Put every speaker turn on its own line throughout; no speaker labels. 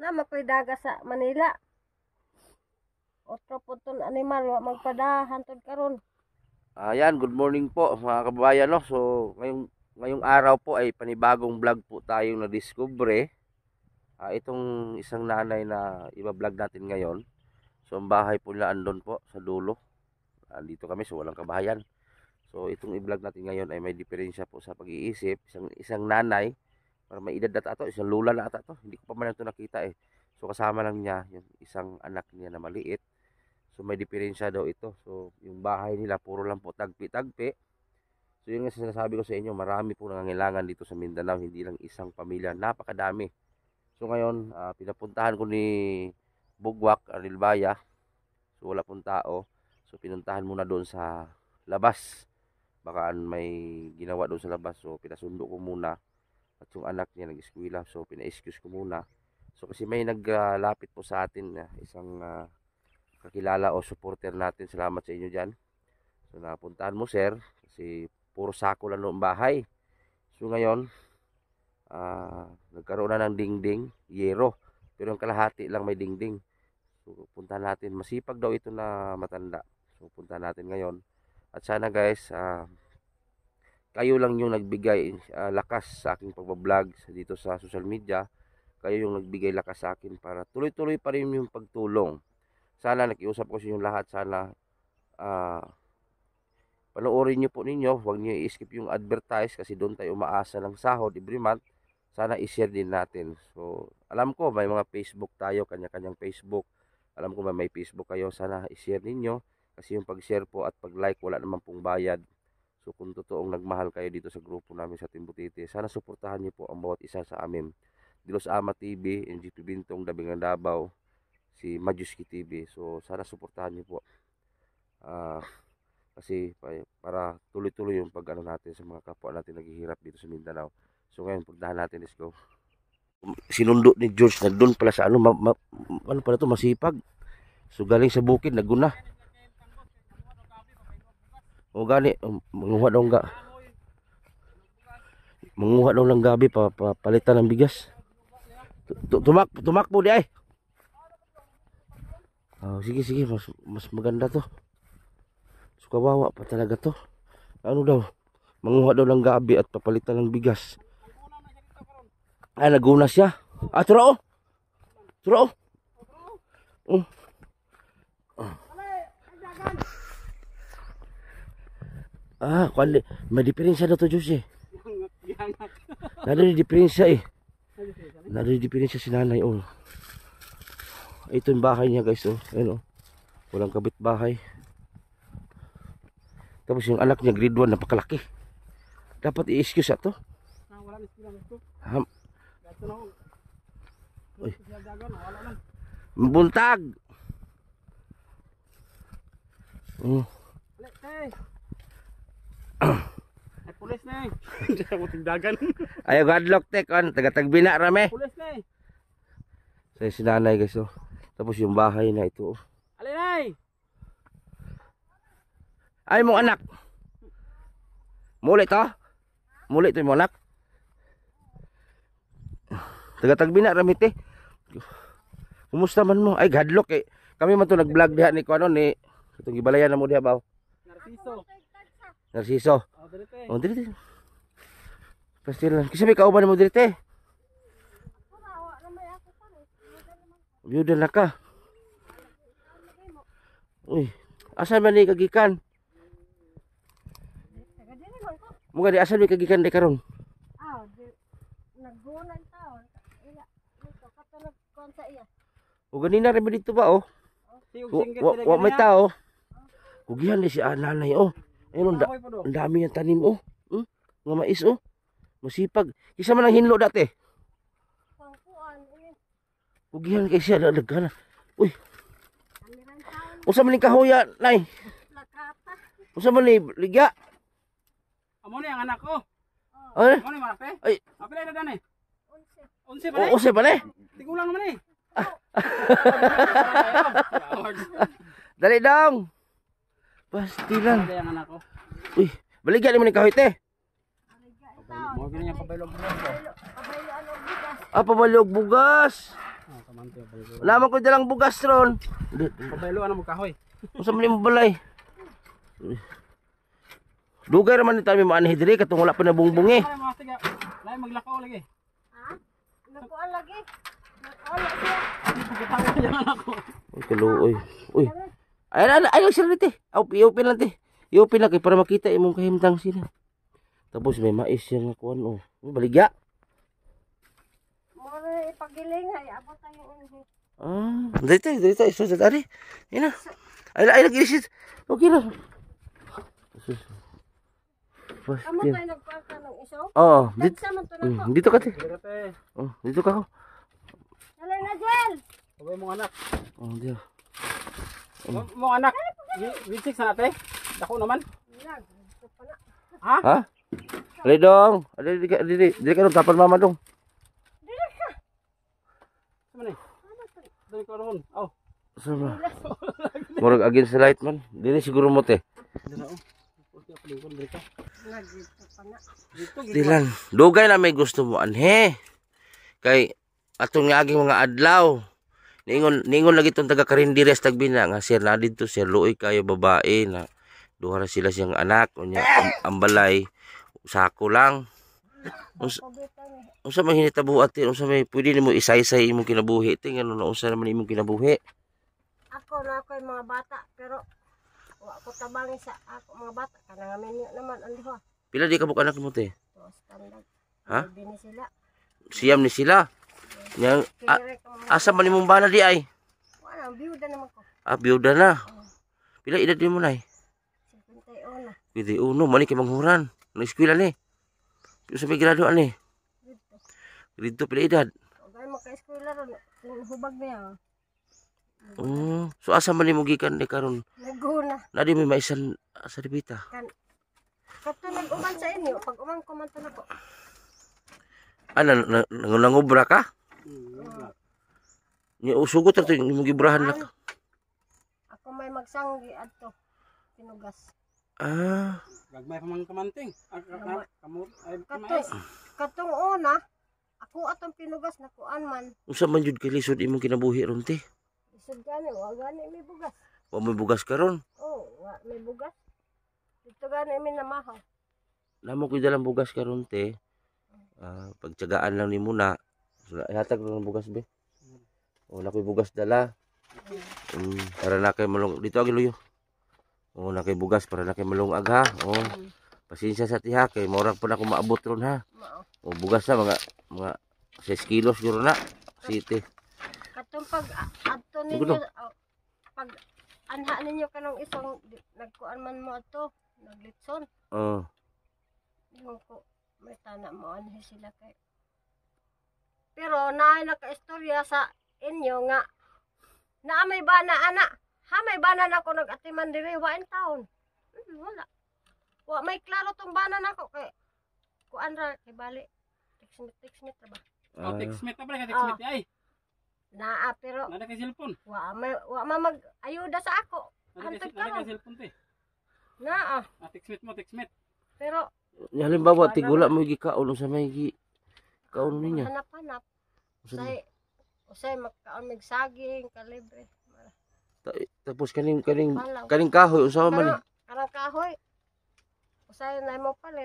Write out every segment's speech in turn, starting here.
Na makoy daga sa Manila. Otro po ton animal wa magpadahan tod karon.
Ayan, good morning po mga kababayan, no? So, ngayong araw po ay panibagong vlog po tayong na-discover. Itong isang nanay na iba-vlog natin ngayon. So, ang bahay po nila andun po sa dulo. Dito kami, so walang kabahayan. So, itong i-vlog natin ngayon ay may diferensya po sa pag-iisip. Isang nanay, para may edad na ito, isang lula na ito. Hindi ko pa man ito nakita eh. So, kasama lang niya yung isang anak niya na maliit. So may diferensya daw ito. So yung bahay nila puro lang po tagpi-tagpi. So yun nga sinasabi ko sa inyo, marami po nangangailangan dito sa Mindanao, hindi lang isang pamilya, napakadami. So ngayon, pinapuntahan ko ni Bugwak Arilbaya. So wala pong tao. So pinuntahan muna doon sa labas. Baka may ginawa doon sa labas. So pinasundo ko muna. At yung anak niya nag-eskwela. So pina-excuse ko muna. So kasi may naglapit po sa atin, isang kakilala o supporter natin. Salamat sa inyo dyan. So napuntahan mo sir, kasi puro sako lang noong bahay. So ngayon nagkaroon na ng dingding, yero, pero yung kalahati lang may dingding. So puntahan natin, masipag daw ito na matanda. So puntahan natin ngayon. At sana guys, kayo lang yung nagbigay lakas sa aking pagbablog dito sa social media. Kayo yung nagbigay lakas sa akin para tuloy-tuloy pa rin yung pagtulong. Sana nakiusap ko sa inyo lahat, sana panoorin nyo po ninyo, huwag nyo i-skip yung advertise kasi doon tayo umaasa ng sahod every month. Sana i-share din natin. So alam ko may mga Facebook tayo, kanya-kanyang Facebook. Alam ko may Facebook kayo, sana i-share ninyo kasi yung pag-share po at pag-like wala naman pong bayad. So kung totoong nagmahal kayo dito sa grupo namin sa Team Butiti, sana suportahan nyo po ang bawat isa sa amin. Dilos Ama TV, NGP Bintong, Dabingan Davao, si Majuski TV. So sana suportahan niyo po. Kasi para tuloy-tuloy yung pag-ano natin sa mga kapwa natin naghihirap dito sa Mindanao. So ngayon pagdahan natin, let's go. Sinundo ni George na doon pala sa ano, ano pala to, masipag. So galing sa bukid naguna. O gani, manguha daw nga. Manguha daw ng gabi palitan ng bigas. Tumakbo di ay. Sige, mas maganda to. So kawawa pa talaga to. Ano daw? Manguha daw ng gabi at papalitan ng bigas. Naguna siya. Turo. Turo. Kuan may diferensya daw to, Diyos eh. Nada di diferensya eh. Nada di diferensya si nanay, oh. Ito yung bahay niya guys, oh. Ayun, oh. Walang kabit bahay. Tapos yung anak niya grade 1, napakalaki. Dapat i-excuse ato. Uy. Mabuntag.
Ay pulis na eh. Muting dagan.
Ayo gadlock tek on, taga-tagbina rame.
Pulis na eh.
Sa si nanay guys, oh. Tapos yung bahay na ito, oh.
Alinay.
Ay mong anak. Muli to? Muli to yung anak. Taga-tagbina rame te. Kumusta man mo? Ay gadlock eh. Kami man to nag-vlog diha ni kuno ni itong gibalayan na mo diha ba?
Narciso.
Narciso.
Direte.
Direte. Pasti lang. Kasi may kauban mo direte. Biyuda na ka. Uy, asa man ni kagikan? Muga di asa ni kagikan di karon?
Naggunan taon. Ila, ito katulog kon sa iya.
O ganina rin dito ba, oh? Wa may tao. Kugihan ni si nanay, oh. Ayun, ang dami yung tanim, oh. Nga mais, oh. Masipag. Isa man ang hinlo dati. Kugihan kay siya, nagana. Uy. Usa man ni kahoya, nay. Usa man ni ligya.
Amo ni ang anak ko.
Ay.
Amo ni malaki.
Ay.
Apila na dani? 11 pa
O, usa ba ni?
Tigulang naman eh.
Dali dong. Pasti lang.
Ang anak ko.
Uy, baligyan mo ni kahoy te.
Mo gini yung kabaylo bugas.
Pabalog bugas.
Ah, kamanti bangko.
Naman ko dalang bugas ron.
Pabaylo ano mo kahoy.
Usa man mo balay. Dugay raman ni tayo maanhi diri katong wala pa nabungbungi.
Ay mga tiga. Lain maglakaw lagi.
Ha? Nakuan lagi. Nakuan lagi.
Pagkatawa yan ako.
Uy, kaluoy. Uy. Ay, sila dito. Iupin lang ti. Iupin lang kay para makita imong kahimtang sila. Tapos may mais yang kuan oh. Baligya.
Mura ipagiling ay abot tayo unhi.
Dito, iso sa tari. Ina. Ay, nag-isit. Okay na.
Amo tayo nagkuan ka ng isaw?
Oo, dito.
Dagsa man to nako.
Dito ka ti.
Direte.
Oh, dito ka ko.
Dali na Jel.
Pabay mong anak.
Oh, diyo.
Mong anak. Winsik sa nate. Dako naman.
Lag. Gusto pa na.
Ha?
Ha? Ali dong. Dili ka dong tapan mama dong.
Dili ka.
Sama ni. Dali ko ron. Oh.
Sama. Murag against the light man. Dili siguro mo te.
Dala oh. Purti ako lingkod dito.
Lag. Gusto pa na.
Dito
Dilan. Dugay na may gusto mo anhe. Kay atong ngaging mga adlaw. Ningon lagi itong taga Karindires tagbina nga sir na dito sir luoy kayo babae na duha ra sila siyang anak unya ang balay sako lang. Unsa man hinitabuhat ti unsa may pwede nimo isaysay imong kinabuhi ting ano na unsa naman imong kinabuhi.
Ako na ako yung mga bata pero wa ko tabangi sa ako mga bata kana nga menyo naman ang duha.
Pila di ka buk anak mo te?
So standard.
Ha?
Bini sila.
Siyam ni sila. Yang
Kire ko mga
asa man imong bana di ay?
wala biyuda naman ko.
Byuda na. Pila edad nimo nay?
51 na.
Pwede uno mani kay manghuran. Nang eskwela ni. Sa may grado ani.
Dito.
Dito pila edad.
Ugay mo ka eskwela ron. Yung hubag niya.
So asa man nimo gikan ni karon?
Naguna.
Na di may maisan sa dibita.
Kato nag-uman sa inyo. Pag umang kumanto na ko.
Nangubra ka? Ni usugot ra to imong gibrahan na ka.
Ako may magsanggi adto. Pinugas.
Gagmay pa mang kamanting. Kamot ay
Kato,
mais.
katong una, ako atong pinugas na kuan man.
Unsa man jud kay lisod imong kinabuhi ron ti?
Isod gani, wa gani may bugas.
Wa may bugas karon.
Oh, wa may bugas. Dito gani may namahaw.
Namo koy dalang bugas karon te. Pagtiyagaan lang nimo na. Ihatag lang ng bugas be. O na koy bugas dala. Para na kay malong dito agi luyo. O na kay bugas para na kay malungag ha. O pasensya sa tiha kay murag pa na ko maabot ron ha.
Mao.
O bugas na mga 6 kilos gyud na. City.
Katong pag adto
Gulo.
ninyo pag anha ninyo kanang isang nagkuan man mo ato, naglitson.
Oh.
Yung ko may tana mo anhi sila kay. Pero naay naka-istorya sa inyo nga na may bana ana. Ha may bana na ako nag-atiman diri wa in taon. Wala. Wa may klaro tong bana na ako kay kuan ra kay bali. Text-me ra ba?
Oh, textmate na pala ka textmate ay.
Naa pero
Nada kay cellphone.
wa ma mag-ayuda sa ako. Hantod
Nada
karon.
kay cellphone te.
Naa
Textmate mo, textmate.
pero
Halimbawa tigula mo gikaon sa may kaon niya.
hanap-hanap. Usay magkaon mig saging kalibre.
Tapos kaning kahoy usaha man eh.
Karang kahoy. Usay na mo palit.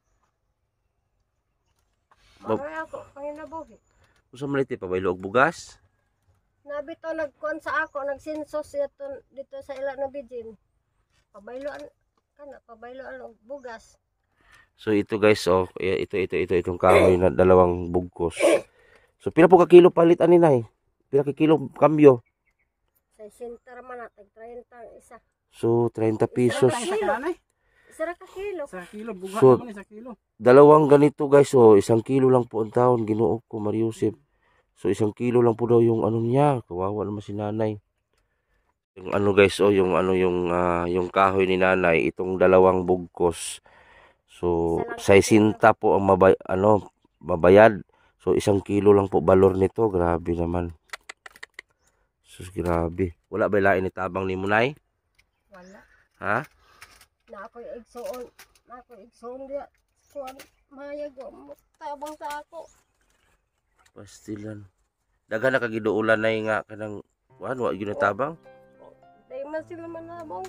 Maroy ako panginabuhi.
Usa man iti pabaylo og bugas.
Nabito nagkuan sa ako, nagsinsos dito sa ila na Bijin. Pabayloan pabayloan og bugas.
So ito guys, oh, itong kahoy na dalawang bugkos. So pila po ka kilo palit ani nay? Pila ka kilo kambyo?
Sa sinter man tag 30 ang isa.
So 30 pesos.
Sa kanay.
Isa ra ka kilo.
Sa kilo buga
So,
naman sa kilo.
Dalawang ganito guys, oh, 1 kilo lang po ang taon, Ginoo ko Mariusip. So 1 kilo lang po daw yung ano niya, kawawa naman si nanay. Yung ano guys, oh, yung kahoy ni nanay, itong dalawang bugkos. So 60 po ang mabayad. So 1 kilo lang po balor nito, grabe naman. Sus, grabe. Wala ba lain ni tabang ni Munay?
Wala.
Ha?
Na ako'y igsoon diya. Kuan mayag tabang sa ako.
Pastilan. daghan na kagiduulan na nga kanang wa gyud natabang.
Dahil man sila manabong.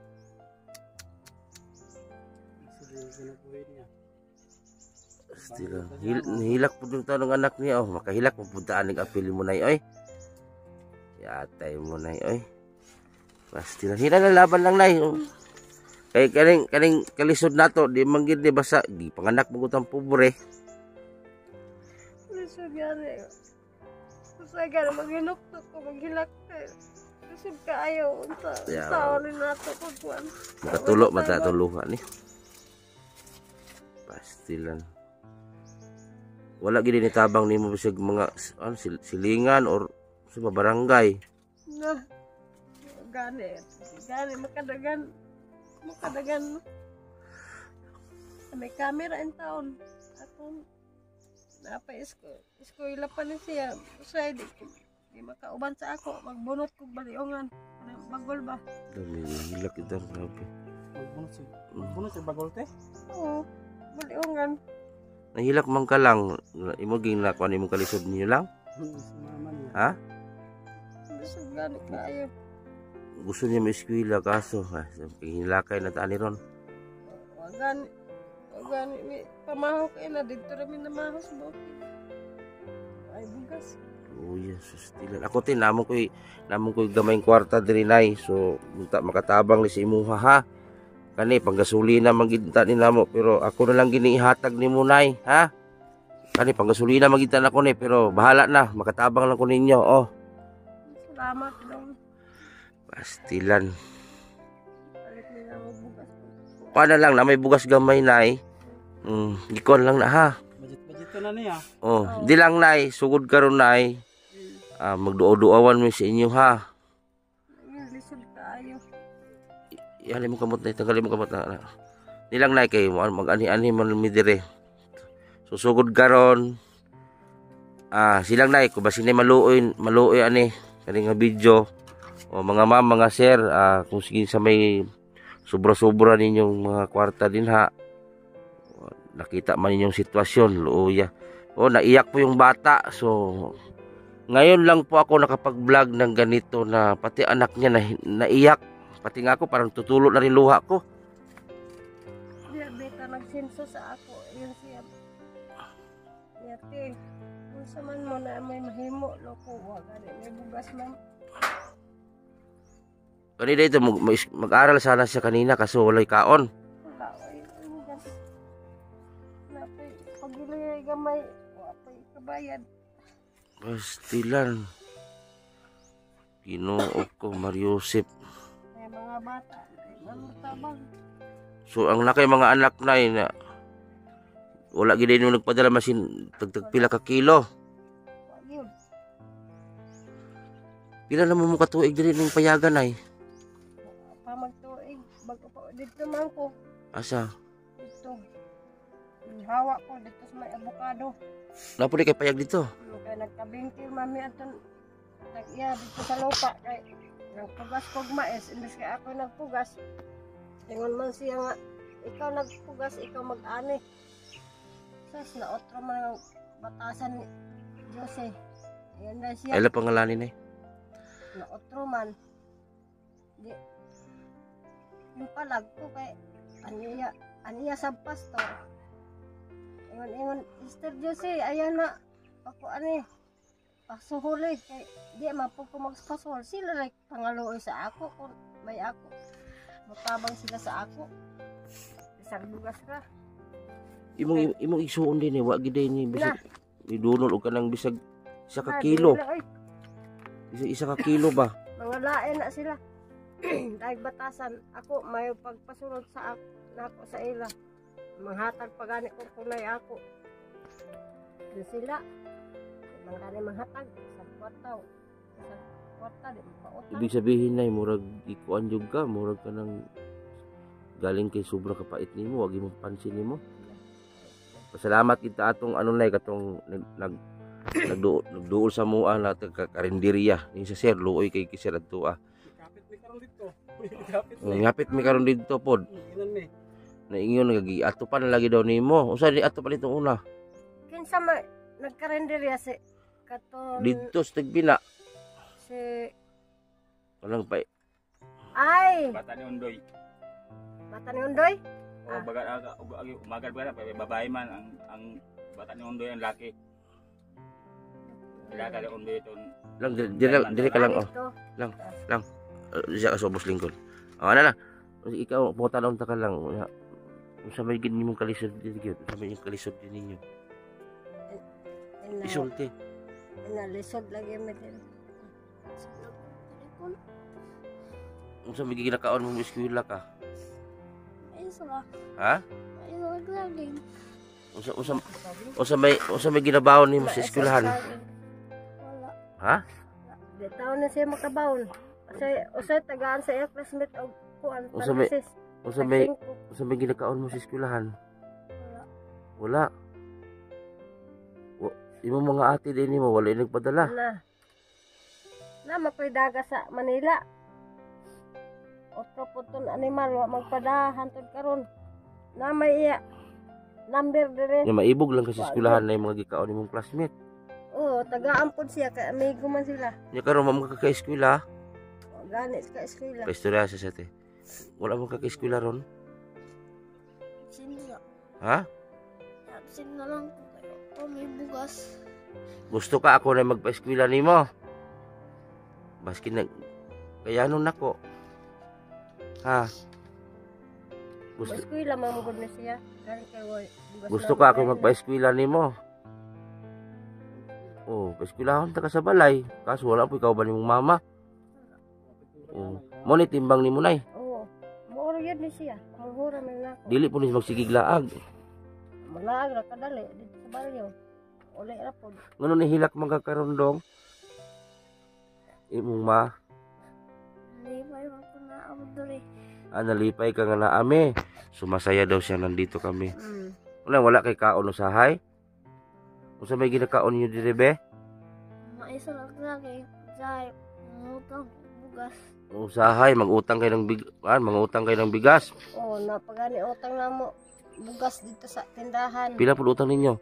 Sila hilak pud yung tanong anak niya oh, makahilak mo puntaan ning apil mo nay oy. Yatay mo nay oy. Basta lang hila na laban lang nay. Oh. Kay kaning kalisod nato di man gid ni basa di panganak mo utang pobre.
Lisod gani. Sa gani maginuktok ko maghilak kay. Lisod kaayo unsa.
Yeah.
Sa rin nato pagkuan.
Makatulo matatuluhan ni. Pastilan. Wala gid ni tabang nimo bisag mga ano, silingan or sa barangay.
Na. Gani makadagan. May camera in town. Ako napa isko pa ni siya. Usay di makauban sa ako. Magbunot kog baliongan. Bagol ba?
Dami hilak ito grabe.
Magbunot sa bagol te?
Oo. Baliongan.
Nahilak man ka lang imo ging na kuan imong kalisod niyo lang. Ha?
Lisod gani kaayo.
Gusto niya may eskwela kaso hinilakay na taan ni ron.
Wagani may pamahaw kayo na dito rin namahos mo. Ay bugas.
Oh yes, stilan. Ako tin namon ko'y gamayng kwarta diri nay. So munta makatabang ni si imuha ha. Kani panggasolina magita ni namo pero ako na lang gini ihatag nimo nay, ha? Kani panggasolina magita na ko ni pero bahala na, makatabang lang ko ninyo, oh.
Salamat dong.
Pastilan.
Balik nila mo bugas.
Paano lang na may bugas gamay nay. Gikon lang na ha.
Budget na niya.
Oh, di lang nay, sugod karon nay. Magduo-duawan mo sa inyo ha.
Lisod kaayo.
Ihalin mo kamot na, tanggalin mo kamot na. Nilang nay kay mag-ani-ani man mi dire. Susugod karon. Silang nay ko basin maluoy ani kani nga video. O mga ma'am, mga sir, kung sige sa may sobra-sobra ninyong mga kwarta din ha. Nakita man ninyong sitwasyon, luya. O naiyak po yung bata. So ngayon lang po ako nakapag-vlog ng ganito na pati anak niya naiyak. Pati nga ako parang tutulo na rin luha ko.
Diya beta nagsenso sa ako. Yun siya. Yate. Kung sa man mo na may mahimo. Loko. Wagani. May bugas man.
Kanina ito mag-aral sana siya kanina kaso walay kaon.
Wala. Ay bugas. Napay. Pagilay gamay. Wapay kabayad.
Pastilan. Ginoo ko Mariusip.
Mga bata, mamutabang.
So ang nakay mga anak na wala gid mo nagpadala masin tagpila ka kilo.
Yun.
Pila na mo katuig diri ning payagan ay?
Pa magtuig, bago pa dito man ko.
Asa?
Dito. Hawa ko dito sa may avocado.
Napo di kay payag dito.
Kaya nagkabingkil mami aton nag-iya dito sa lupa kay nagpugas kog mais imbes kay ako nagpugas. Ingon man siya nga ikaw nagpugas, ikaw mag-ani. Sas na otro man ang batasan ni Jose. Ayan na siya.
Ay la pangalanin ay.
Na otro man. Di yung palag ko kay aniya sa pastor. Ingon Mr. Jose, ayan na ako ani. Pasuhuli kay di mapog ko magpasol sila like pangaluoy sa ako kung may ako mutabang sila sa ako isang bugas ka
Imong isuon din wa gid ni bisag idunol og kanang bisag isa ka kilo. Isa ka kilo ba?
Mga lain na sila. Dahil batasan ako may pagpasunod sa ako nako sa ila. Manghatag pagani ko kulay ako. Di sila mangani manghatag sa kwarta. Sa kwarta di mapautang.
Ibig sabihin na murag ikuan jud ka, murag ka nang galing kay sobra kapait nimo, wag imong pansin nimo. Pasalamat kita atong ano nay katong nagduol sa mua na karinderya ni sa sir luoy kay kisir adto
Kapit mi karon dito.
Ngapit mi karon dito pod. Naingon nagagi ato pa na lagi daw nimo. Usa di ato pa nitong una.
Kinsa may nagkarenderya si katon
Dito sa Tagbina.
si
Walang pa.
ay
Bata ni Undoy.
bata ni Undoy.
O umagal ba na babae man ang bata ni Undoy ang laki. Sila ka ni Undoy ito.
Lang dire ka lang oh.
Ito.
Siya ka sa ubos lingkod. Ano na. Ikaw pumunta na unta ka lang. Sa may gini mong kalisod dito. Sa may yung kalisod din ninyo. Isulti.
Inalisod lagi mo din.
Kung sa may ginakaon mong eskwela ka.
Isra.
Ha?
Isra glading.
Usa may ginabaon nimo sa eskwelahan.
Wala.
Ha?
Di taon na siya makabawon. Usay tagaan sa iya classmate og kuan
Usa may-
panasis.
Usa may ginakaon mo sa eskwelahan.
Wala.
Wala. Imo mga ate din mo wala nagpadala.
Na makoy daga sa Manila. Otro puton animal wa magpadahan tud karon. Na may iya number dire.
Yung maibog lang kasi eskwelahan na yung mga gikaon nimong classmate.
Oo, tagaan pod siya kay amigo man sila.
Nya karon mo magkaka-eskwela,
O, gani sa eskwela.
paistorya sa sate. Wala mo kaka-eskwela ron.
Sinira.
Ha?
Absent na lang ko kayo. O may bugas.
Gusto ka ako na magpa-eskwela nimo. Baski na kayanon nako. Ha? Gusto
Eskwela man mo gud na siya. Gani kay way.
gusto ka ako magpa-eskwela nimo. Oh, pa-eskwelahon ta ka sa balay. Kaso wala po ikaw ba nimong mama? Oh, mo ni timbang nimo nay.
Oo. Mo gyud ni siya. Manghura man nako.
Dili po ni magsigiglaag.
Malaag ra kadali dito sa baryo. Uli ra pod.
Ngano ni hilak magkakaroon dong? Imong ma,
Hindi pa yung ako na ako duri.
nalipay ka nga na ame. Sumasaya daw siya nandito kami.
Mm.
Wala kay kaon usahay. Unsa may ginakaon niyo dire be?
Maisa lang lagi. Dahil ngutang bugas.
Usahay, mangutang kayo ng mangutang kayo ng bigas.
Oo, napagani utang na mo. Bugas dito sa tindahan.
Pila pud utang ninyo?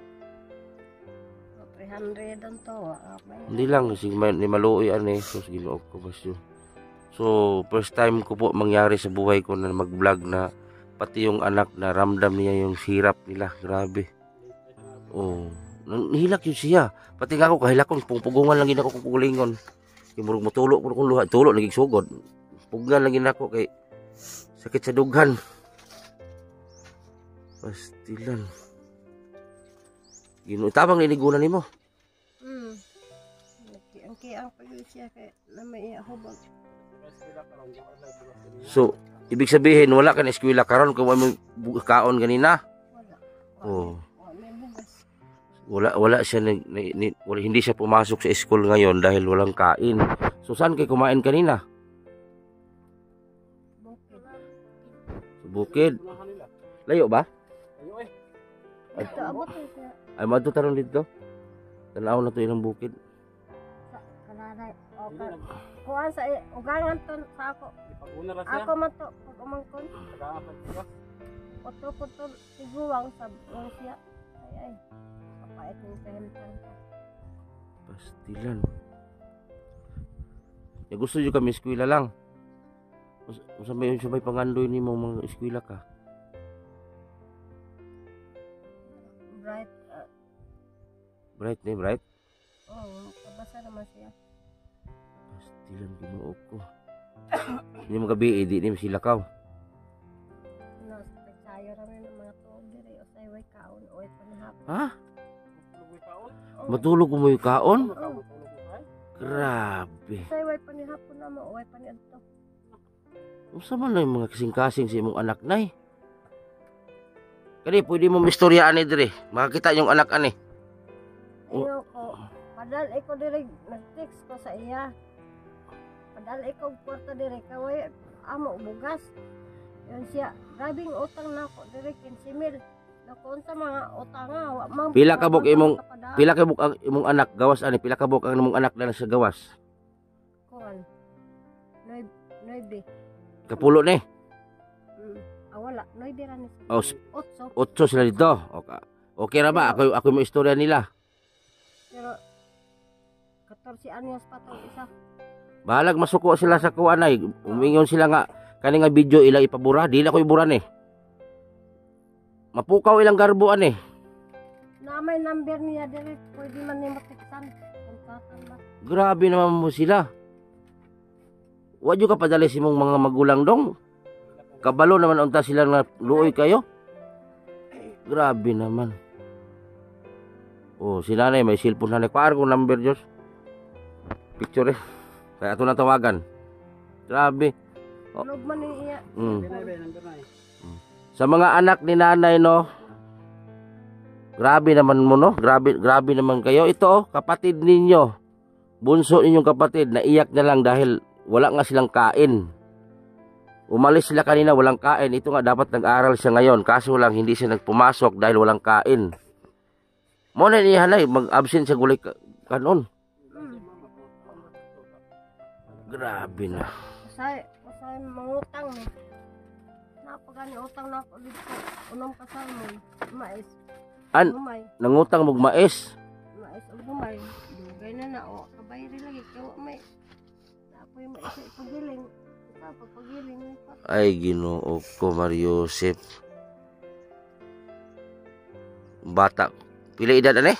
300 ang to.
Hindi lang kasi ni maluoy ani. So Ginoo ko basyo. So first time ko po mangyari sa buhay ko na mag-vlog na pati yung anak na ramdam niya yung hirap nila. Grabe. Oh, nahilak yun siya. Pati nga ako kahilakon pugungan lang gid ako kung pugulingon. Kay murag motulo ko kung luha, tulo lagi sugod. Pugan lang gid ako kay sakit sa dughan. Pastilan. Ginoo tabang niligunan nimo.
Ang kiyang pag siya kay na may hubog.
So, ibig sabihin wala ka na eskwela karon kung may kaon ganina.
Wala.
Oh.
May bugas.
Wala siya hindi siya pumasok sa school ngayon dahil walang kain. So saan kayo kumain kanina?
Bukid.
Sa bukid. Layo ba?
Ayo eh.
Ito abot siya
Ay madto taron dito. Tanaw na to ilang bukid.
sa kananay. O kuan sa ugangan to sa ako.
Ipag-una ra siya.
Ako man to pag umangkon.
Tagaan bugas.
Otro putol tiguwang sa siya. Ay. Kapait ng pahimtan.
Pastilan. Ya gusto nyo kami eskwela lang. Sa may pangandoy ni mo mga eskwela ka.
Bright.
Bright ni bright.
Oh, kabasa naman siya.
Pastilan Ginoo ko. Hindi mo gabi di ni sila kaw.
No, sayo rami ng mga tuog diri o say way kaon o way panahapon.
Ha?
Lugoy paon.
Matulog mo yung kaon?
Tulog ay.
Grabe.
Say way panahapon na mo o way paniadto.
Unsa man na yung mga kasing-kasing sa imong anak nay? Kani pwede mo mistoryaan ni dire. Makakita yung anak ani. Oh.
Ayaw ko. Padal ko diri nag-text ko sa iya. Padal ko kwarta diri kaway amo bugas. Yun siya, grabing utang na ako diri 15,000. Nakon sa mga utang nga wa man.
Pila ka buk imong-
kapadaan.
Pila ka buk ang imong anak gawas ani? Pila ka buk ang imong anak na sa gawas?
Kuan. Noy.
Kapulo ni.
Wala. Noy dira ni.
Oh,
Otso.
8 sila dito. Okay. Okay ra ba? Ako mo istorya nila.
Pero 14 anyos pa to isa.
Balag masuko sila sa kuan ay. Umingon sila nga kani nga video ilang ipabura, di na ko iburan eh. Mapukaw ilang garbuan eh.
Na may number niya dire, pwede man ni matiksan. Kontatan ba?
Grabe naman mo sila. Wadyo ka padali si mong mga magulang dong. Kabalo naman unta sila na luoy kayo. Grabe naman. Oh, si nanay may cellphone nanay. Paar kong number Diyos. Picture eh. Kaya ito natawagan. Grabe.
Log man ni iya.
Sa mga anak ni nanay no. Grabe naman mo no. Grabe naman kayo. Ito oh, kapatid ninyo. Bunso ninyong kapatid. Naiyak na lang dahil wala nga silang kain. Umalis sila kanina walang kain. Ito nga dapat nag-aral siya ngayon. Kaso lang hindi siya nagpumasok dahil walang kain. Mo na niya halay. Mag-absent sa gulay kanon. Grabe na.
Kasay mangutang ni. Napagani utang na ako dito. Unang kasal mo. Mais. Lumay.
Nangutang mong mais.
Mais o lumay. Dugay na o. Kabay rin lagi. Kaya may. Napoy mais sa ipagiling. Ito pagpagiling.
Ay Ginoo ko Mariosep. Bata. Pila edad ane?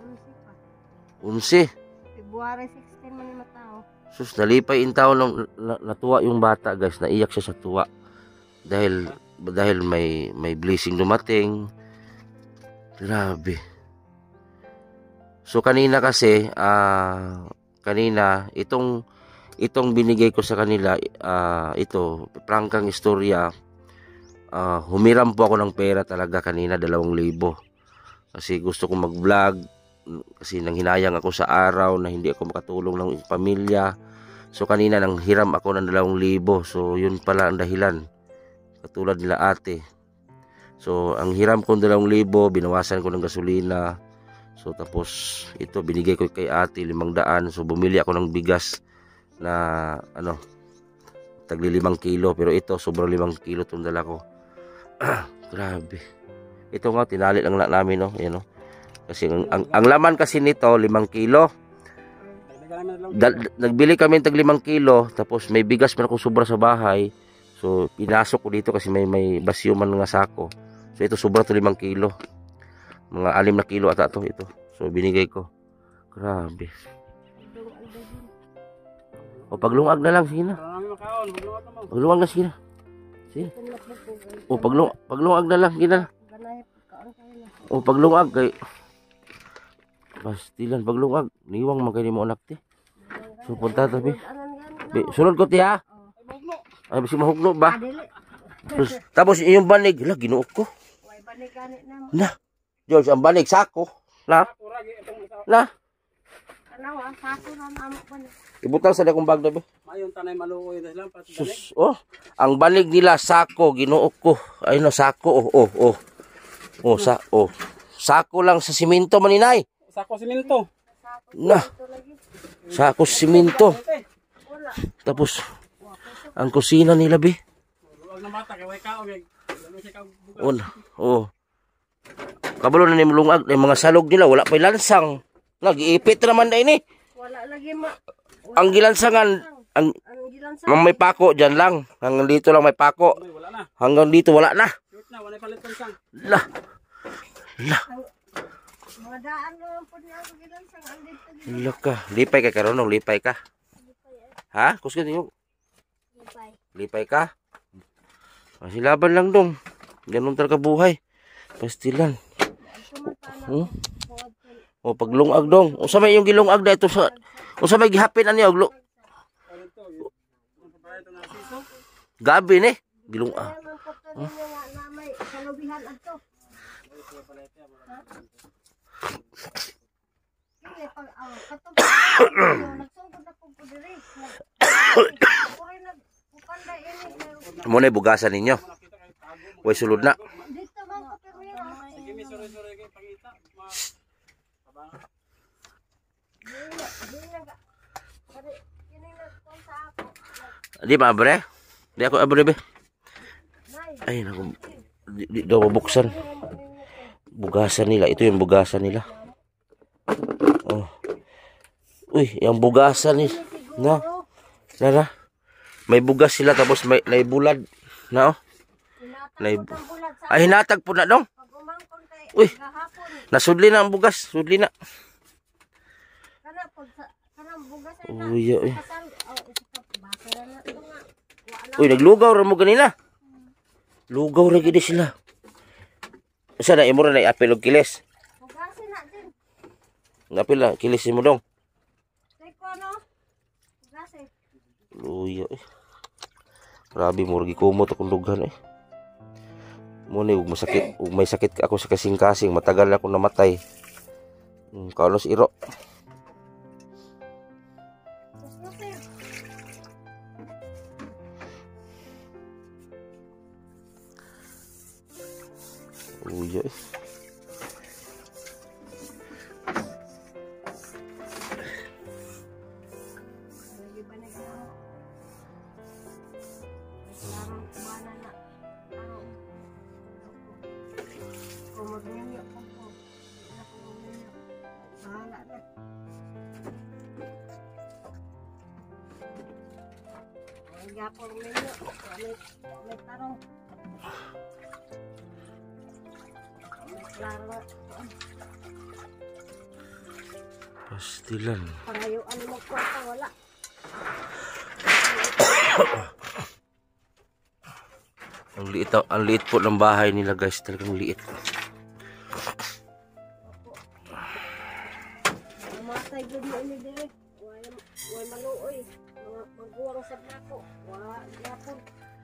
11.
February 16 man yung matao.
Sus, nalipay in taon lang natuwa yung bata, guys. Naiyak siya sa tuwa. Dahil may blessing dumating. Grabe. So kanina kasi kanina itong binigay ko sa kanila ito prangkang istorya. Humiram po ako ng pera talaga kanina 2,000. Kasi gusto kong mag-vlog kasi nang hinayang ako sa araw na hindi ako makatulong ng pamilya. So kanina nang hiram ako ng 2,000. So yun pala ang dahilan. Katulad nila ate. So ang hiram ko ng 2,000, binawasan ko ng gasolina. So tapos ito binigay ko kay ate 500. So bumili ako ng bigas na tagli 5 kilo. Pero ito sobrang 5 kilo itong dala ko. Grabe. Ito nga tinali lang namin no, yan no. Kasi ang laman kasi nito 5 kilo. Nagbili kami tag 5 kilo tapos may bigas man akong sobra sa bahay. So pinasok ko dito kasi may basyo man nga sako. So ito sobra to 5 kilo. Mga 6 na kilo ata to ito. So binigay ko. Grabe. O paglungag na lang sige na. Paglungag na sige na. Sige. O paglungag na lang sige na. O paglungag kay pastilan paglungag niwang man kay mo anak ti. So punta tabi. Sunod ko ti ha. Ay bisi mahugno ba? Tapos yung banig la ginuok ko.
Way banig gani na.
Na. George ang banig sako. Na. Na.
Sako na namo banig.
Ibutang sa dakong bag dabi.
Mayon tanay maluoy na lang pati
Sus, ang banig nila sako ginuok ko. Ay no sako sako lang sa simento maninay.
Sako simento.
Na. Sako simento. Tapos ang kusina nila be.
Wag na mata kay way kaog.
Kabalo na ni mulungag mga salog nila wala pa lansang. Nag-iipit naman na ini.
Wala lagi
Ang gilansangan ang
gilansang.
may pako diyan lang. Hanggang dito lang may pako.
Wala na.
Hanggang dito wala na.
Shoot na, wala palit sang.
La.
Mga daan lang po niya ako gilansang. Andito
Laka, lipay ka karon, lipay ka. Ha? Kuskin niyo. Lipay ka. Masilaban lang dong. Ganun talaga buhay. Pastilan. O paglungag dong. Unsa may yung gilungag da ito sa unsa may gihapin ani og gabi ni gilungag.
may kalubihan ato. Sige, pag katong nagsugod na po diri. Kuray nagpukanda ini.
Mo na bugasan ninyo. Way sulod na.
Dito man ko pero
Sige, mi sore-sore kay pangita.
Di ba abre? Di ako abre be. Ay naku. Di daw mabuksan. Bugasan nila. Ito yung bugasan nila. Oh. Uy, yung bugasan ni. No? Nara. May bugas sila tapos may naibulad. Na oh. Ay, hinatag po na dong. Uy, nasudli na ang bugas. Sudli na. Uy, uy. Uy, naglugaw ra mo ganina. Lugaw ra gid sila. Asa na imo ra na apil og kilis. Napil na kilis mo dong. Uy, uy. Grabe mo gi kumot akong dughan eh. Mo ni ug masakit, ug may sakit ako sa kasing-kasing, matagal ako namatay. Kaunos iro. Uy, uy.
Gapon ninyo, may tarong. Klaro.
Pastilan.
Parayuan mo kwarta, wala.
Ang liit po ng bahay nila guys, talagang liit.
Namatay gud mo ini dire. Way maluoy. Mga magguwang sa nako. Wa gapon.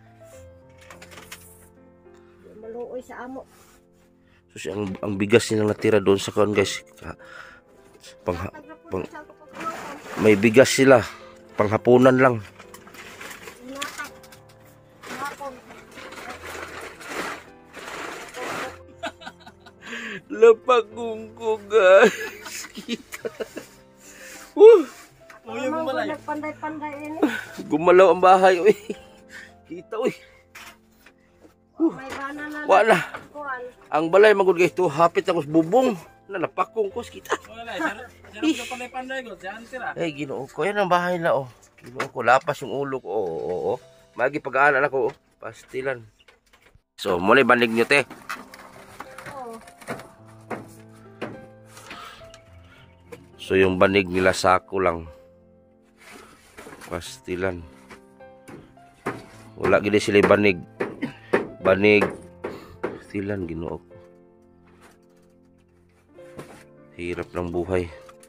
Maluoy sa amo.
So ang bigas nilang natira doon sa kaon guys. May bigas sila. Panghapunan lang. Lapagong ko guys. Kita.
Panday-panday ini.
Gumalaw ang bahay uy. Kita uy.
May bana na.
Wala.
Kuan.
Ang balay magud guys to hapit ako sa bubong. Napakong ko kita.
Wala, sarap panday-panday ko. Diyan sila.
Ay Ginoo ko yan ang bahay na oh. Ginoo ko lapas yung ulo ko. Oo. Magi pag-aanan ako oh. Pastilan. So muli banig nyo te. So yung banig nila sako lang. Pastilan. Wala gid sila banig. Banig. Pastilan Ginoo ko. Hirap ng buhay.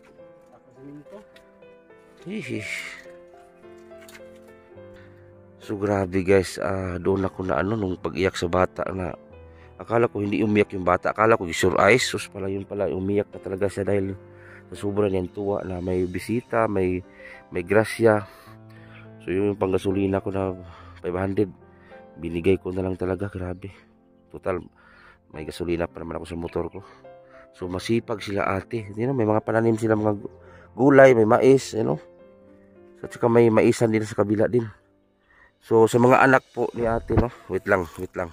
So grabe guys, doon ako na nung pag-iyak sa bata na akala ko hindi umiyak yung bata, akala ko gisure eyes, sus pala yun pala, umiyak na talaga siya dahil sa sobrang niyang tuwa na may bisita, may grasya. So yung panggasolina ko na 500, binigay ko na lang talaga, grabe. Total, may gasolina pa naman ako sa motor ko. So masipag sila ate, may mga pananim sila, mga gulay, may mais, at saka may maisan din sa kabila din. So sa mga anak po ni ate, wait lang.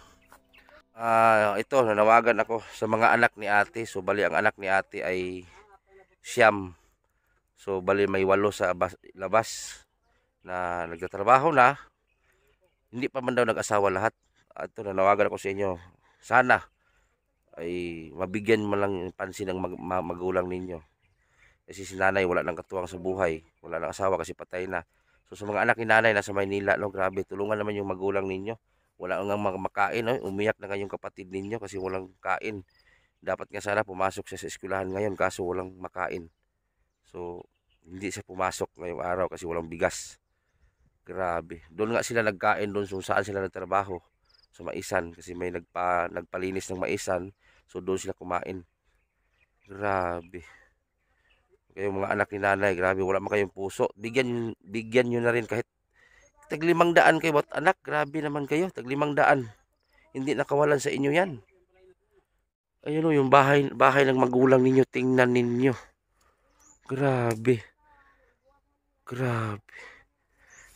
Ito, nanawagan ako sa mga anak ni ate. So bali ang anak ni ate ay siyam. So bali may 8 sa labas na nagtatrabaho na. Hindi pa man daw nag-asawa lahat. Ito, nanawagan ako sa inyo. Sana ay mabigyan mo lang pansin ng magulang ninyo. Kasi si nanay wala nang katuwang sa buhay. Wala nang asawa kasi patay na. So sa mga anak ni nanay nasa Maynila, grabe, tulungan naman yung magulang ninyo. Wala nang makain, umiyak na ngayong kapatid ninyo kasi walang kain. Dapat nga sana pumasok siya sa eskwelahan ngayon kaso walang makain. So hindi siya pumasok ngayong araw kasi walang bigas. Grabe. Doon nga sila nagkain doon kung saan sila nagtrabaho. Sa maisan kasi may nagpalinis ng maisan. So doon sila kumain. Grabe. Kayong mga anak ni nanay, grabe, wala man kayong puso. Bigyan nyo na rin kahit tag 500 kayo bawat anak. Grabe naman kayo, tag 500. Hindi nakawalan sa inyo yan. Ayun o, yung bahay ng magulang ninyo, tingnan ninyo. Grabe.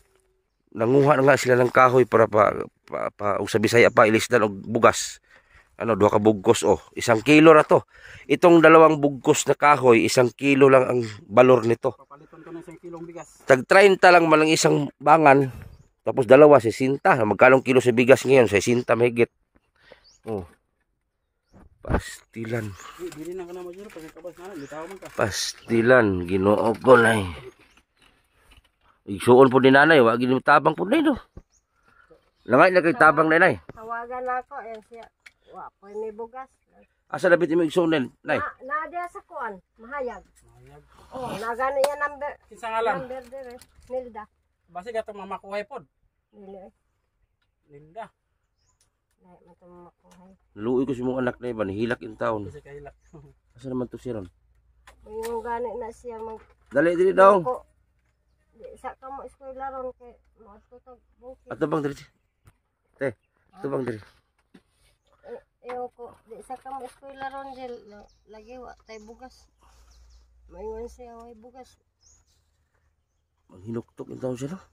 Nanguha na nga sila ng kahoy para pa sa Bisaya pa ilisdan og bugas. Ano, 2 ka bugkos oh. 1 kilo ra to. Itong 2 bugkos na kahoy, 1 kilo lang ang balor nito.
Papalitan ko ng 1 kilong bigas.
Tag 30 lang man ang isang bangan. Tapos 2, 60. Magkalong kilo sa bigas ngayon? 60 mahigit. Oh. Pastilan.
Dili na ka na majuro pag kabas na litaw man ka.
Pastilan. Ginoo ko na eh. Igsuon po ni nanay. Wag gini tabang po na no. Langay na kay tabang nanay.
Tawagan ako, yan siya. Wa po ni bugas.
Asa labit mo igsuon nay?
Na dia sa kuan, mahayag.
Mayag.
Oh, nagana yan number.
Kinsa ngalan?
Number dire. Nilda.
Basi gatong mamakuhay pod.
Nilda.
Linda.
Dahil man ito makuhay.
Luoy ko si mong anak na iba. Hilak in town.
Kasi kahilak.
Asa naman to siya ron?
Yung gani na siya mag...
Dali dili daw.
Di sa ka mo eskwela ron kay mo tutog bukid.
Ato bang diri? Te. Ato bang diri?
Ewan ko, di sa ka mo eskwela ron dil lagi wa tay bugas. Maingon siya way bugas.
Maghinuktok in town siya no?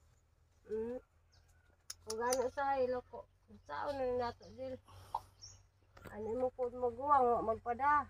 Kung gano'n sa hilo ko, saan na nato dil. Ano mo po magawang, magpada.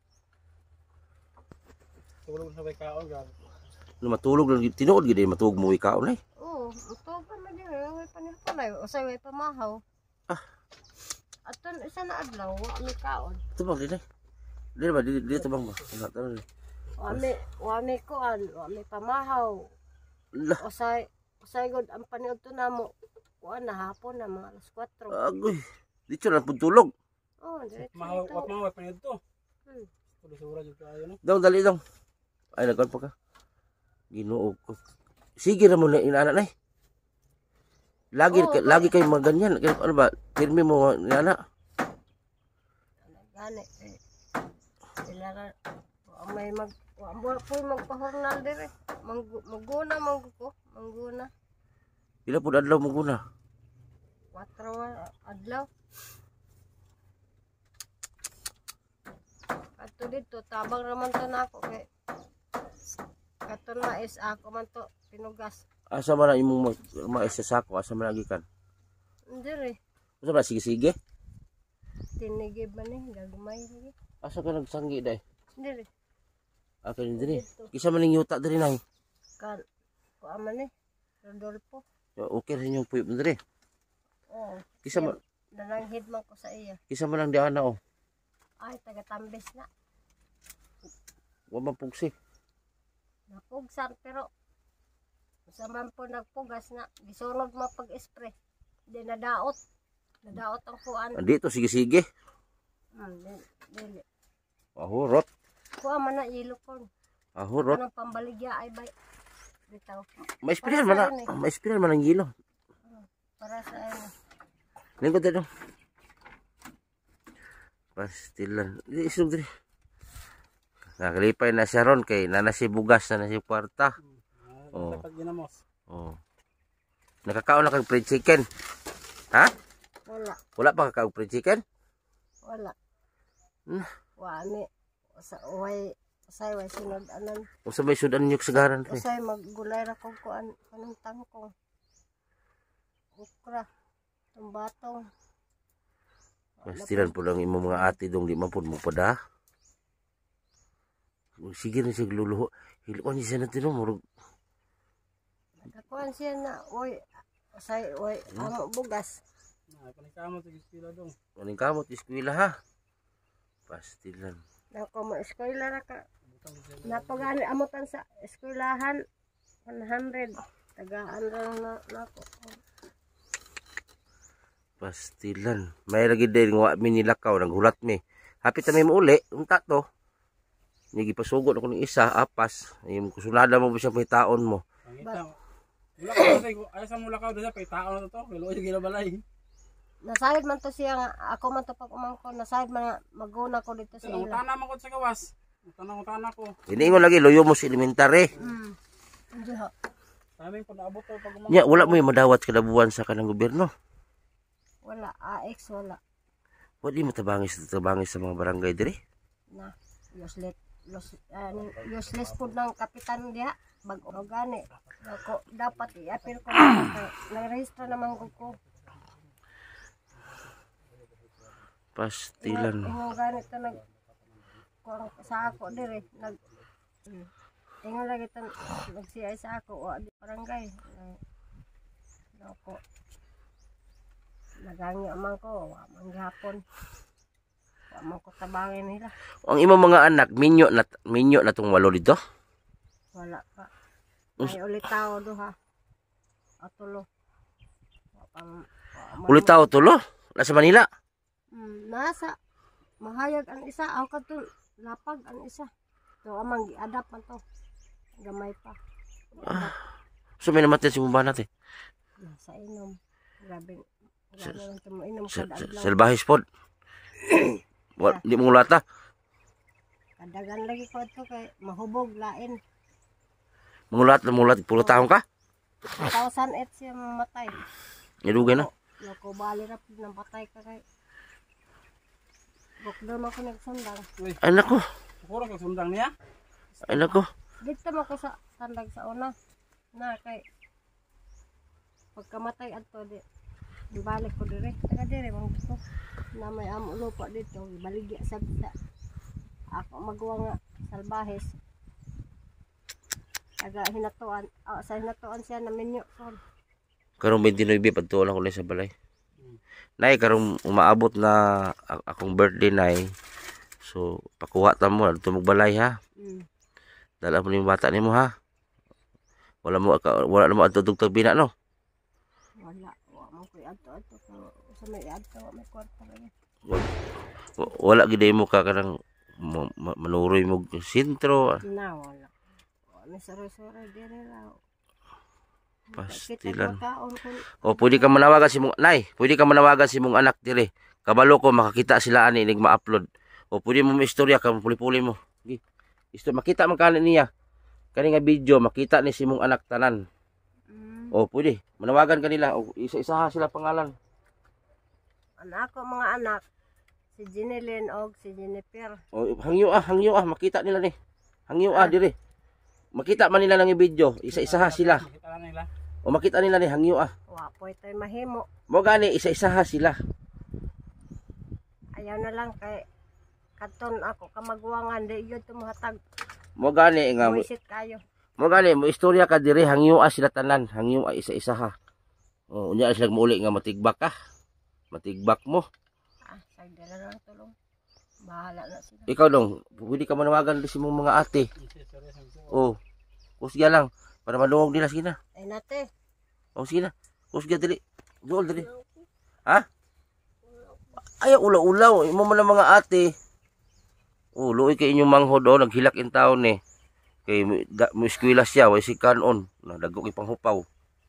Tulog sa bay kaon gan.
No matulog lang tinuod gid matulog mo ikaw nay.
Oo, ito pa man din, way panilpalay, o sa way pamahaw. Aton isa na adlaw, wa mi kaon.
Ato bang diri? Diri ba dito bang ba? Wala tanan.
Wa mi kuan, wa mi pamahaw.
La,
Usay god ang paniud to namo. Kuan na hapon na mga alas 4.
agoy. Dito na pud tulog.
Oh, diretso
Mahawak
ito.
mahawak pa to.
Hmm.
Tulo sura jud kayo no.
Daw dali daw. Ay nagkon pa ka. Ginoo ko. Sige ra mo na inana nay. Lagi kay maganyan. Ano ba? Pirmi mo inana.
Gani. Sila ra may mag wa po magpahornal dire. Mangguna ko, mangguna.
Pila pud adlaw mo guna?
4 adlaw. Ato dito tabang raman to nako kay katon mais ako man to pinugas.
Asa man ang imong maisa sako? Asa man gikan?
Dire
Asa ba sige-sige?
tinigib man ni gagmay lagi.
Asa ka nagsanggi day?
Dire
Akin diri. Kisa man ning yuta diri nay.
kan ko aman ni Rodolfo.
Okay rin yung puyop diri.
Oh,
Kisa man
nananghid man ko sa iya.
kisa man ang diana oh.
Ay taga Tambes na.
Wa man pugsi.
Napugsan pero sa man po nagpugas na gisunod mo pag-spray. Di nadaot. Nadaot ang kuan.
Andito sige-sige.
Dili.
Ahurot.
Kuha man na ilo ko.
Ahurot.
Anong pambaligya ay bay. Bitaw.
Maispiral man na. Maispiral man ang yelo.
Para sa ano.
Lingkod dito. Pastilan. Isog diri. Nakalipay na siya ron kay nanasi bugas na si kwarta. Oh.
Dapat ginamos.
Oh. Nakakaon na kag fried chicken. Ha?
Wala.
Wala pa kag fried chicken?
Wala.
Hmm.
Wani. Sa way sinod anan.
Unsa may sudan niyo sagaran ni?
Usay maggulay ra kog kuan kanang tangkong. Okra. Tumbatong.
Pastilan po lang imong mga ate dong di man pud mo pada. Sige na siya luluho. Hiluan niya siya na tinumurog.
Nakakuan siya na oy. Usay oy amo bugas.
Na panikamo sa ispila dong.
Maning kamot eskwela ha. Pastilan.
Nako mo eskwela ra ka. Napagani amutan sa eskwelahan 100. Tagaan lang na nako.
Pastilan. May lagi din nga mi nilakaw naghulat mi. Hapit na mi uli, unta to. Nigi pasugod ako ng isa, apas. Ayun kusulada mo ba siya pahitaon mo.
Pangita. Wala ka kasi ay sa mula ka dito pay tao na to. Wala yung ginabalay.
Nasayad man to siya nga ako man to pag umangko nasayad man nga maguna ko dito sa ila.
Utana man ko sa gawas. Utana ko.
Iniingon lagi loyo mo sa elementary.
Hindi ho.
Saming pag naabot ko pag
Nya wala mo yung madawat kada buwan sa kanang gobyerno.
Wala AX wala
Wala mo tabangis sa mga barangay diri.
na useless food ng kapitan diha bag gani. Ako dapat i-appeal ko na nag-register naman ko.
Pastilan.
Ingon ganito kuwang sa ako dire ingon lagi ito nagsiyay sa ako wa di barangay ako nagangyo man ko wa man gihapon wa man ko tabangin nila
Ang imong mga anak minyo na tong 8 dito.
wala pa ay ulit tao duha atulo wa pang
Ulit tao tulo. Nasa Manila.
nasa mahayag ang isa ang katul lapag ang isa so amang gi-adapt man to gamay pa
So may namatay si mong banat eh.
nasa inom grabe lang tumo inom kada adlaw
Salbahis pod. Di mo lata.
kadagan lagi ko to kay mahubog lain
Mangulat pulo taon ka.
2008 siya mamatay
Nidugay na.
loko bali ra pud nang patay ka kay lockdown ako nagsundang
Ay nako.
Puro ka sundang niya.
Ay nako.
dito mo ko sa tandag sa una na kay pagkamatay adto di balik ko dire taga dire mong ko na may amo lupa dito baligya sa ako magawa nga salbahes taga hinatuan sa hinatuan siya na minyo kon
Karong 29 padtuon ako na sa balay. Nay karong umaabot na akong birthday nay. So pakuha ta mo adto mo balay ha. Dala mo ni bata nimo ha. Wala mo adto dugtag bina no.
wala mo ko adto sa may adto may kwarta lagi
Wala gid mo ka kanang manuroy mo sentro.
na wala may saro-saro dire raw
Pastilan.
kaon kun
O pwede ka manawagan si mong nay, pwede ka manawagan si mong anak dire. Kabalo ko makakita sila ani ning ma-upload. O pwede mo istorya ka puli-puli mo. Gi. Isto makita man kanina niya. Kani nga video makita ni si mong anak tanan. O pwede manawagan kanila o isa-isa sila pangalan.
anak ko mga anak si Jeneline og si Jennifer
O hangyo makita nila ni. Hangyo dire. Makita man nila lang yung video, isa-isa sila.
Makita nila.
O makita nila ni hangyo
wa po ito'y mahimo
Mo gani isa-isa sila.
ayaw na lang kay katon ako kamagwangan di yun tumuhatag
Mo gani nga
buisit kayo
mo istorya ka dire hangyo sila tanan, hangyo isa-isa ha. O unya sila muuli nga matigbak ka. Matigbak mo.
sagda na lang tulong bahala na sila
Ikaw dong, pwede ka manawagan din si mong mga ate. O, kusya lang para malungog nila sige na.
ay nate
O sige na. Kusya dili. Dool dili. Ha? Ay ulaw-ulaw, imo man ang mga ate. O, luoy kay inyong manghod o naghilak in taon eh. Kay mo eskwela siya, way si kanon, nadago kay panghupaw.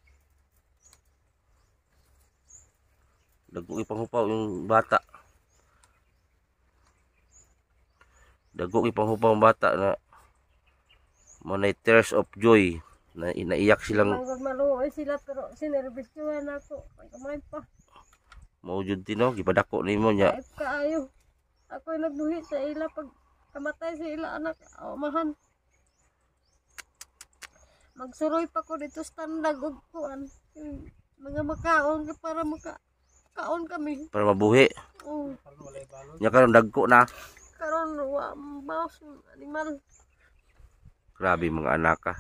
Dago kay panghupaw yung bata. Dago kay panghupaw ang bata na manay tears of joy na inaiyak silang
manggod maluoy sila pero sinerbisyuhan ako kamay pa
maujud tino gipadako nimo nya.
kahit kaayo ako'y nagbuhi sa ila pag kamatay sa ila anak mahan magsuroy pa ko dito sa tandag ug kuan mga makaon para makaon kami
Para mabuhi.
oh
Nya karon dagko na.
karon wa bawas animal
Grabe mga anak ka.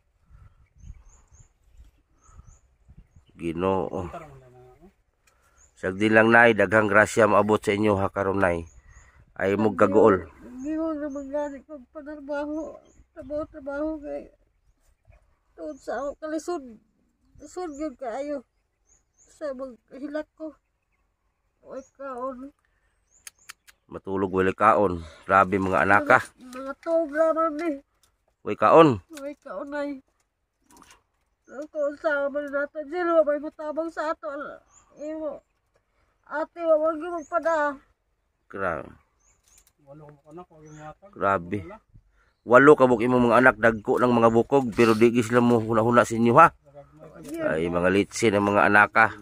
Ginoo. Sagdi lang nay daghang grasya maabot sa inyo ha karon nay. Ay mo kagool.
Hindi ko na magani kong panarbaho. Trabaho kay tuod sa akong kalisod. Lisod yun kaayo. Sa maghilak ko. O kaon.
Matulog wala kaon. Grabe mga anak ka.
Mga tog lamang ni.
Way kaon.
O kaon ay. Kung sa man nato dilo may mutabang sa ato. Imo. Ate wag yung magpada.
Grabe.
Walo ko anak ko yung mga tag.
Grabe. 8 kabuk imong mga anak dagko ng mga bukog pero di sila mo huna-huna sa inyo ha. Ay mga litsin ng mga anak ka.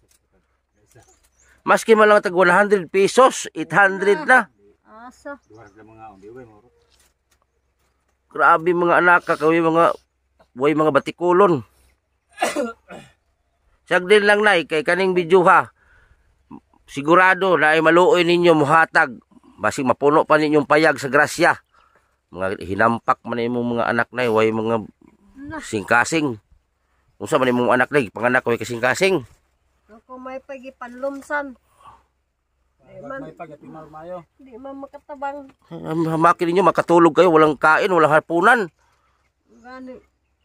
Maski man lang tag 100 pesos, 800 na.
Asa.
Duwar na mga undi mo.
Grabe mga anak ka kaway mga batikulon. Sagdin lang nay kay kaning video ha. sigurado na ay maluoy ninyo muhatag. Basig mapuno pa ninyong payag sa grasya. Mga hinampak man imong mga anak na way mga singkasing. Unsa man imong anak na panganak way kasing-kasing.
Ako may pagipanlumsan.
May pagatimal mayo.
Di man makatabang.
Hamakin ninyo makatulog kayo walang kain, walang harpunan.
Gani.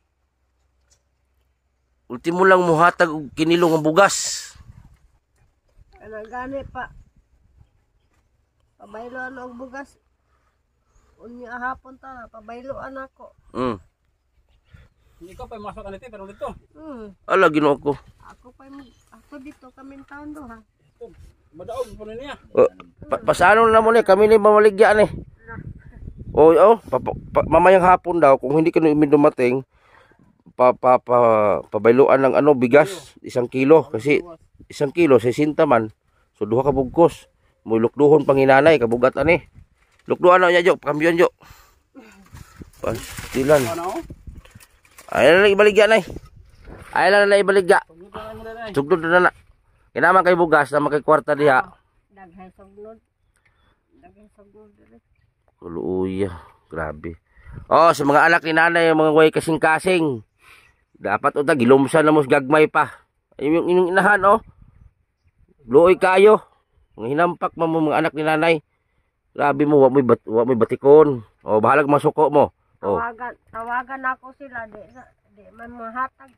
Ultimo lang muhatag og kinilo nga bugas.
Ano gani pa. Pabayloan og bugas. Unya hapon ta, pabayloan ako.
Ikaw pa masok anite pero dito.
Ala Ginoo ko.
Ako dito kami taon do ha.
Madaog po niya.
Pasano na mo ni kami ni mamaligyan eh. Mamayang hapon daw kung hindi ka na dumating pabayloan ng ano bigas 1 kilo kasi 1 kilo 60 man. So duha ka bugkos. Mo lukduhon panginanay kabugat ani. Lukduan na niya jo, kambiyon jo. Pastilan. Ay lang ibaligya nay. Ay lang ibaligya. Sugdod na na. Kinaman kay bugas na makay kwarta diha.
Daghay sugnod. Daghay sugnod dire.
Luya, grabe. Oh, sa mga anak ni nanay yung mga way kasing-kasing. Dapat uta gilumsan na mo gagmay pa. Ay yung inyong inahan oh. Luoy kayo. Mga hinampak mo mga anak ni nanay. Grabe mo, wa mo batikon. Oh, bahalag masuko mo. Oh.
Tawagan ako sila di man mahatag.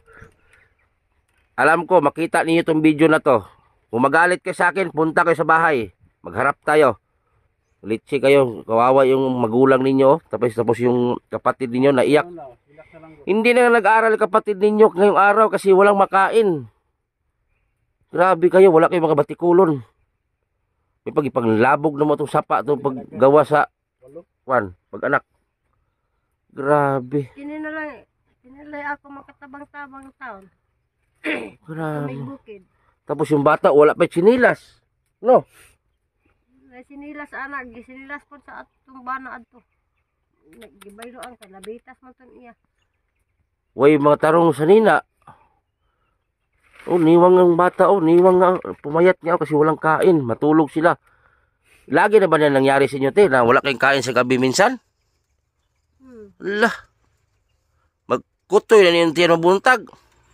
Alam ko, makita niyo itong video na to. Kung magalit kayo sa akin, punta kayo sa bahay. Magharap tayo. Litsi kayo, kawawa yung magulang ninyo. Tapos yung kapatid ninyo naiyak. Hindi na nag-aral kapatid ninyo ngayong araw kasi walang makain. Grabe kayo, wala kayong mga batikulon. May pagipanglabog na mo itong sapa itong paggawa sa pag-anak. Grabe.
Kinilay ako makatabang-tabang taon.
Grabe.
May bukid.
Tapos yung bata, wala pa sinilas. No?
May sinilas anak, gisinilas po sa atong bana adto. Gibayloan ka, nabitas man ton iya.
Way mga tarong sanina. Oh, niwang ang bata, niwang nga. Pumayat niya kasi walang kain. Matulog sila. Lagi na ba na nangyari sa inyo, te, na wala kayong kain sa gabi minsan? Lah. Magkutoy na niyong tiyan mabuntag.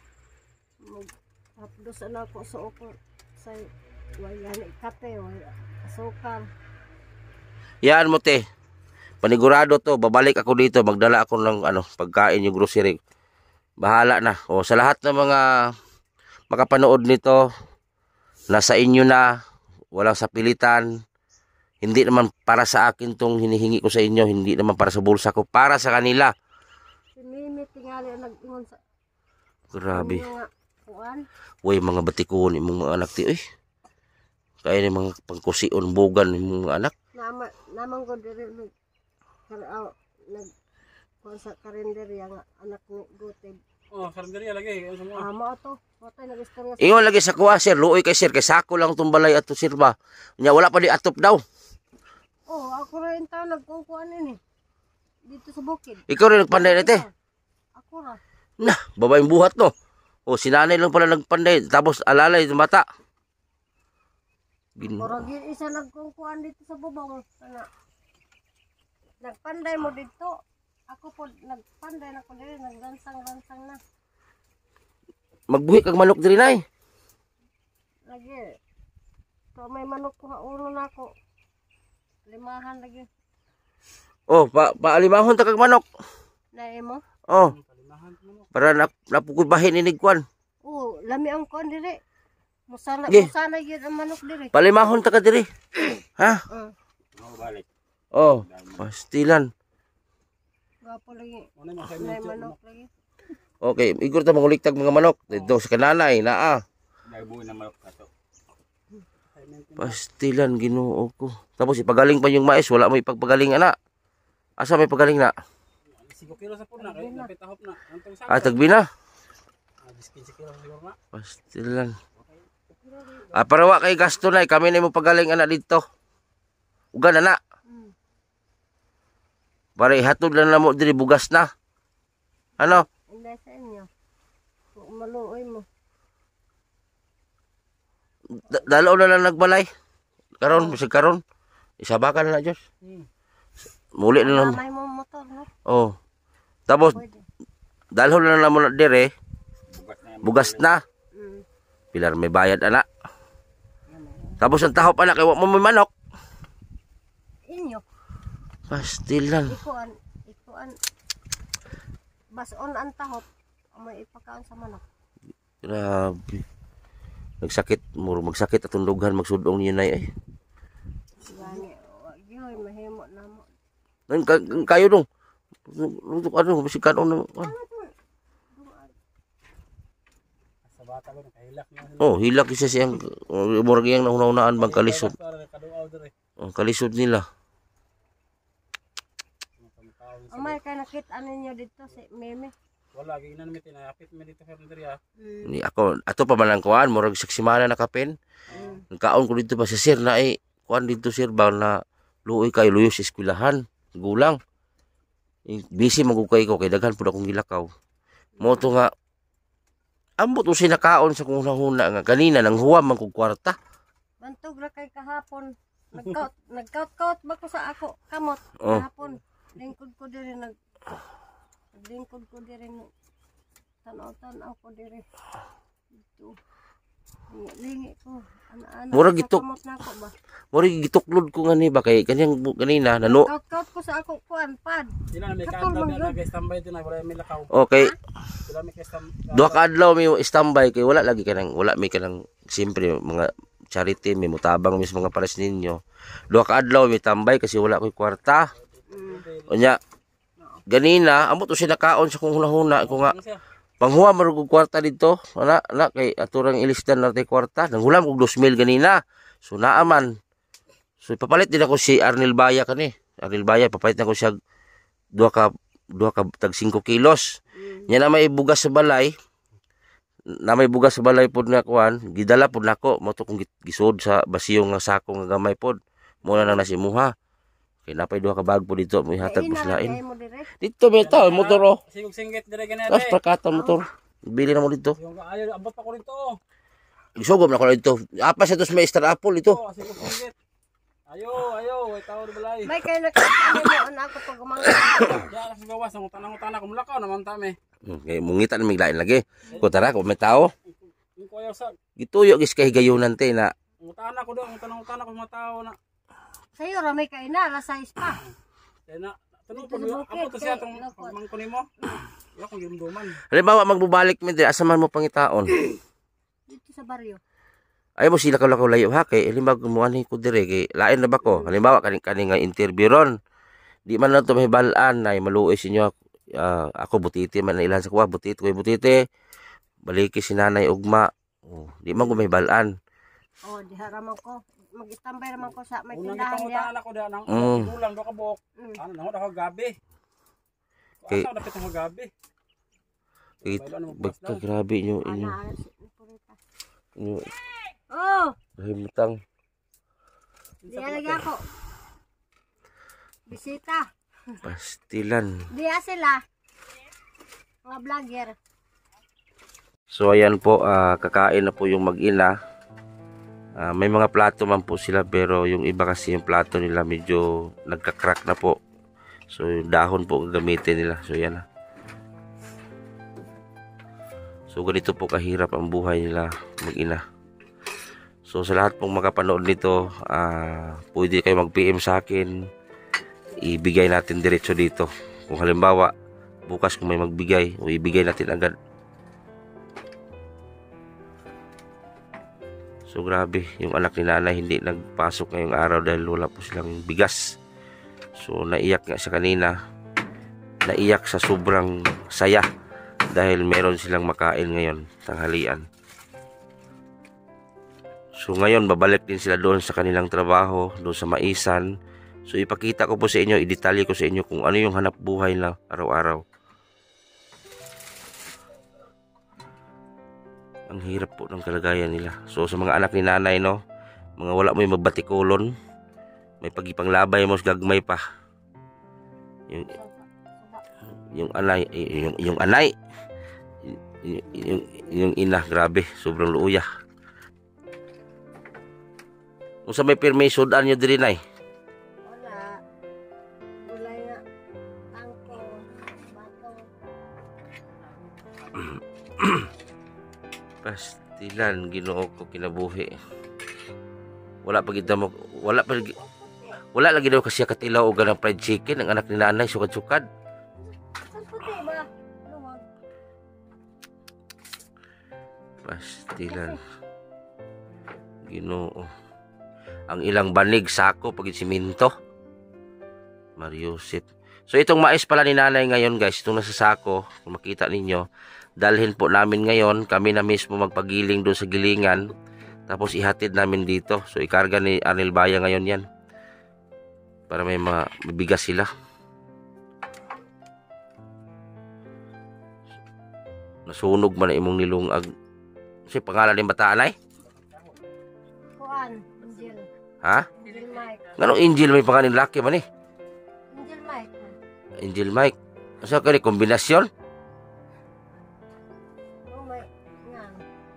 Tapos anak ko sa uko sa wayan kate way asukal.
Yan mo, te. Panigurado to, babalik ako dito, magdala ako ng pagkain yung grocery. Bahala na. O sa lahat ng mga makapanood nito, nasa inyo na, walang sapilitan. Hindi naman para sa akin tong hinihingi ko sa inyo, hindi naman para sa bulsa ko, para sa kanila.
Si Mimi tingali ang nag-ingon sa
Grabe.
kuan.
Way mga batikon imong mga anak ti oy. Kaya ni mga pangkusion bugan imong mga anak.
Namang ko dire nag kuan sa kalendar yang anak ni Goteb.
Oh, kalendarya lagi. Ano mo?
Mo to. Motoy nag-istorya.
Ingon lagi sa kuha sir, luoy kay sir kay sako lang tong balay ato sir ba. Nya wala pa di atop daw.
Oh, ako rin taon nagkukuan ini. Dito sa bukid.
Ikaw rin nagpanday na te.
Ako ra.
Nah, babaeng buhat no. O si nanay lang pala nagpanday tapos alalay sa mata.
Murag yun isa nagkukuan dito sa bubong. Nagpanday mo dito. Ako po nagpanday na ko dito. Naggansang-gansang na.
Magbuhi kag manok diri nay.
Lagi. So may manok ko ulo na ako. Limahan lagi.
Oh, paalimahon ta kag manok.
Nae mo?
Oh. Para napukubahin inig kwan.
Oo, lami ang kon dire. Musana yun ang manok dire.
Palimahon ta ka diri. Ha?
Balik.
Oh, pastilan.
Gapo lagi. May manok lagi.
Okay, igor ta manguliktag mga manok dito sa kananay naa.
Nagbuo na manok ato.
Pastilan Ginoo ko. Tapos ipagaling pa yung mais, wala mo ipagpagaling ana. Asa may pagaling na?
5 kilo sa puna kay napitahop na. Antong sa.
Tagbi na.
15 kilo siguro na.
Pastilan. Para wa kay gasto na kami na mo pagaling ana dito. Ugan na. Para ihatod lang na mo diri bugas na. Ano?
Hindi sa inyo. Maluoy mo.
Dalaw na lang nagbalay. Karon, bisag karon. Isabakan na Diyos. Muli na lang.
May mo motor, no?
Oh. Tapos,
Pwede.
dalhon na lang mo na dire.
Bugas na yan.
Bugas na.
Mm.
Pilar may bayad, anak. Tapos ang tahop, anak, kaya mo may manok.
Inyo.
Pastilan.
Ikuan. Bason ang tahop. May ipakaon sa manok.
Grabe. Nagsakit. Magsakit at tundugan. Magsudong niya na eh.
Gani. Yoy, mahimo na mo.
Kayo dong. Ano, bisig kanon na.
Sa bata ko nakahilak na.
Oh, hilak isa siyang. Murag yang nauna-unaan bang kalisod. Kalisod nila.
Amay kay nakita ninyo dito si Meme.
Wala ginan mi tinapit mi dito sa Mandria.
Ni ako, ato pa man ang kuan. Murag saksimana na kapin. Nagkaon ko dito pa sa sir na eh. Kuan dito sir ba na luoy kayo luyo sa eskwelahan. Gulang. Busy magukay ko kay daghan pud akong gilakaw. Mo to nga ambot to sinakaon sa kung huna nga kanina nang huwam man kog kwarta.
Bantog ra kay kahapon. Nagkaut-kaut ba ko sa ako kamot
Oh.
kahapon. Lingkod ko diri naglingkod ko diri tanaw-tanaw ko diri. Dito. Lingi ko. Ana-ana.
Murag gitok.
Kamot na ako ba?
Murag gituklod ko nga ni ba kay kanyang kanina nano.
Kaut-kaut ko sa ako kuan pad.
Sila may
Katol
kaadlaw
man
na
yun.
nag-standby din wala may lakaw.
Okay.
Sila may standby.
Duha ka adlaw mi standby kay wala lagi kanang wala mi kanang siyempre mga charity mi mutabang mis mga pares ninyo. Duha ka adlaw mi tambay kasi wala koy kwarta. Unya ganina amo to sinakaon sa kung huna-huna ko nga panghuwa marug og kwarta dito. Ana kay aturang ilisdan na tay kwarta. Nanghulam og 2,000 ganina. So naaman. So ipapalit din ako si Arnel Baya kani. Arnel Baya papalit na ko siya duha ka tag 5 kilos. Nya na may bugas sa balay. Na may bugas sa balay pod nga kuan, gidala pod nako mo to kung gisod sa basiyo nga sako nga gamay pod. Mo na nang nasimuha. Kay napay duha ka bag po dito mo ihatag
Ina,
buslain.
mo dire.
Dito beta motor oh.
Sigog singgit dire ganete.
As prakata motor. Bili na mo dito.
Yung ayo abot pa ko dito.
Isugom na ko dito. Apa sa tos may star apple ito.
Oh, sigog singgit. Ayo, way tawod balay.
May kay nakita mo na ako pag gumangka.
Ya sa gawas ang tanang-tanang kumlakaw naman tame.
Kay mungita na miglain lagi. Ko tara ko may tao.
Yung kuya sa
Gituyo gis kay gayunan te na
utana ko doon, tanang-tanang ko mga tao na.
Sayo ra may kay na la size pa.
Kaya na tanong
Dito
ko
sa bukid,
amo to siya
kay-
tong
Loko.
mangkunin mo. Ya kung gimduman.
halimbawa magbubalik mi dire asa man mo pangitaon.
Dito sa baryo.
Ay mo sila kalakaw layo ha kay halimbawa kumuani ko dire kay lain na ba ko. Halimbawa kani nga interview ron. Di man na to may balaan na maluoy sinyo ako butiti man na ilan sa kuha butiti ko butiti. Baliki si nanay ugma. Oh, di man ko may balaan.
Oh, diha raman ko. Mag-standby raman ko sa may
Unang
tindahan niya.
ipangutaan ako daan ng
Mm.
kulang do ka buok.
Mm.
Ano nang ako gabi.
Kay-
Asa dapat ako gabi.
Kay bagta grabe inyo
Ana si purita.
inyo
Oh,
himtang.
diha lagi ako. Bisita.
Pastilan.
Diha sila. Mga vlogger.
So ayan po, kakain na po yung mag-ina. May mga plato man po sila pero yung iba kasi yung plato nila medyo nagka-crack na po. So yung dahon po gagamitin nila. So yan. So ganito po kahirap ang buhay nila mag-ina. So sa lahat pong makapanood nito, pwede kayo mag-PM sa akin. Ibigay natin diretso dito. Kung halimbawa, bukas kung may magbigay, o ibigay natin agad. So grabe, yung anak ni nanay hindi nagpasok ngayong araw dahil wala po silang bigas. So naiyak nga siya kanina. Naiyak sa sobrang saya dahil meron silang makain ngayon, tanghalian. So ngayon babalik din sila doon sa kanilang trabaho, doon sa Maisan. So ipakita ko po sa inyo, idetalye ko sa inyo kung ano yung hanap buhay na araw-araw. Ang hirap po ng kalagayan nila. So sa mga anak ni nanay, no, mga wala mo yung magbatikulon, may pagipanglabay mo gagmay pa. Yung anay, yung anay, yung ina, grabe, sobrang luuya. Kung sa may pirmi, sudan nyo diri nay.
Wala. Gulay nga. Tangko. Bato.
Pastilan, Ginoo ko kinabuhi. Wala pa gid mo, wala lagi daw kasi katilaw og ganang fried chicken ang anak ni nanay sukad-sukad.
Saan puti ba? Luwag.
Pastilan. Ginoo. Ang ilang banig sako pag siminto. Mariusip. So itong mais pala ni nanay ngayon guys, itong nasa sako, kung makita ninyo, dalhin po namin ngayon, kami na mismo magpagiling doon sa gilingan, tapos ihatid namin dito. So ikarga ni Arnel Baya ngayon yan, para may mabigas sila. Nasunog man na imong nilungag. Kasi pangalan ni bataan ay?
Kuan. Angel.
Ha?
Angel Mike.
Ganong Angel may pangalan laki man eh?
Angel Mike.
Angel Mike. Asa ka ni kombinasyon?
Oh my. Nga.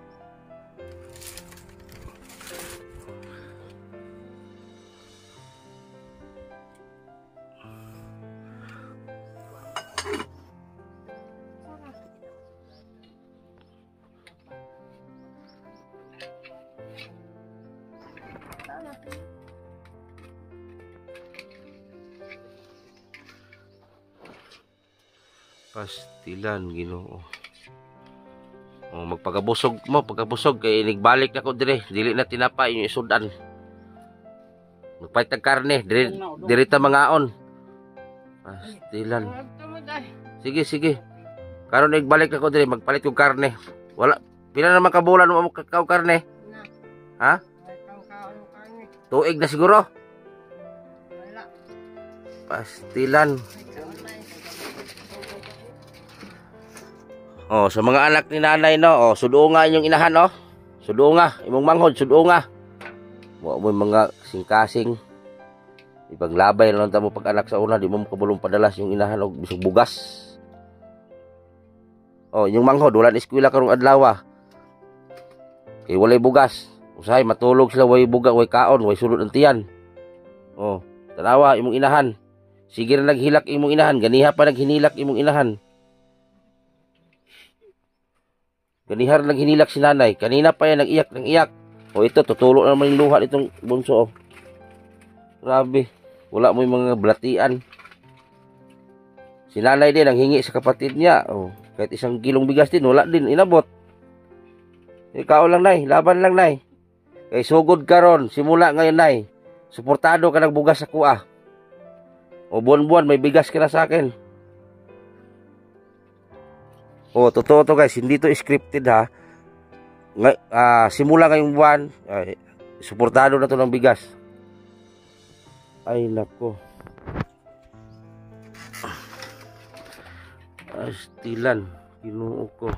Pastilan, Ginoo. Oh, magpagabusog mo, pagkabusog kay nigbalik na ko dire, dili na tinapay yung isudan. Magpait tag karne, diri ta mangaon. Pastilan. Sige, sige. Karon nagbalik na ko dire, magpalit kog karne. Wala pila naman kabulan mo kakaw karne?
Na.
Ha?
Kaon karne.
Tuig na siguro.
Wala.
Pastilan.
Kaon na.
Oh, sa mga anak ni nanay no, oh, sudunga inyong inahan no. Sudunga, imong manghod sudunga. Wa mo mga singkasing. Ipaglabay lang ta mo pag anak sa una, di mo kabulong padalas yung inahan og bisog bugas. Oh, yung manghod wala na eskwela karong adlaw. Kay walay bugas. Usahay matulog sila way buga, way kaon, way sulod ang tiyan. Oh, tanawa imong inahan. Sige ra naghilak imong inahan, ganiha pa naghinilak imong inahan. Ganihar lang hinilak si nanay. Kanina pa yan nag-iyak, nag-iyak. O ito, tutulo na naman yung luha nitong bunso. Oh. Grabe. Wala mo yung mga blatian. Si nanay din, ang hingi sa kapatid niya. Oh. Kahit 1 kilong bigas din, wala din. Inabot. Ikaw lang, nay. Laban lang, nay. Kay sugod ka ron. Simula ngayon, nay. Suportado ka ng bugas sa kuha. O buwan-buwan, may bigas ka na sa akin. Oh, totoo to guys, hindi to scripted ha. Simula ngayong buwan, suportado na to ng bigas. Ay nako. Pastilan, Ginoo ko.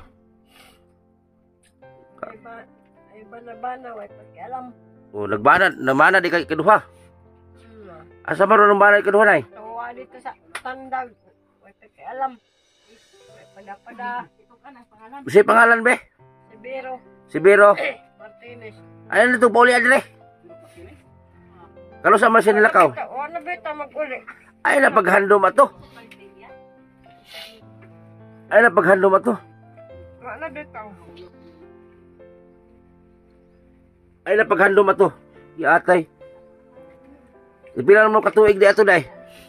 Ay bana-bana, way pagkialam.
Oh, namana di kay kaduha. Asa maron ng bana kaduha nay?
Tawa dito sa tandag, way pagkialam. Pada-pada.
Si pangalan be?
Sibero.
Sibero.
Martinez.
Ayun ito pauli adre. Kalau sa man siya nilakaw.
Ano beta mag-uli?
Ay na paghandom ato. Ay na paghandom ato.
Ano beta?
Ay na paghandom ato. Giatay. Ipila mo katuig di ato day.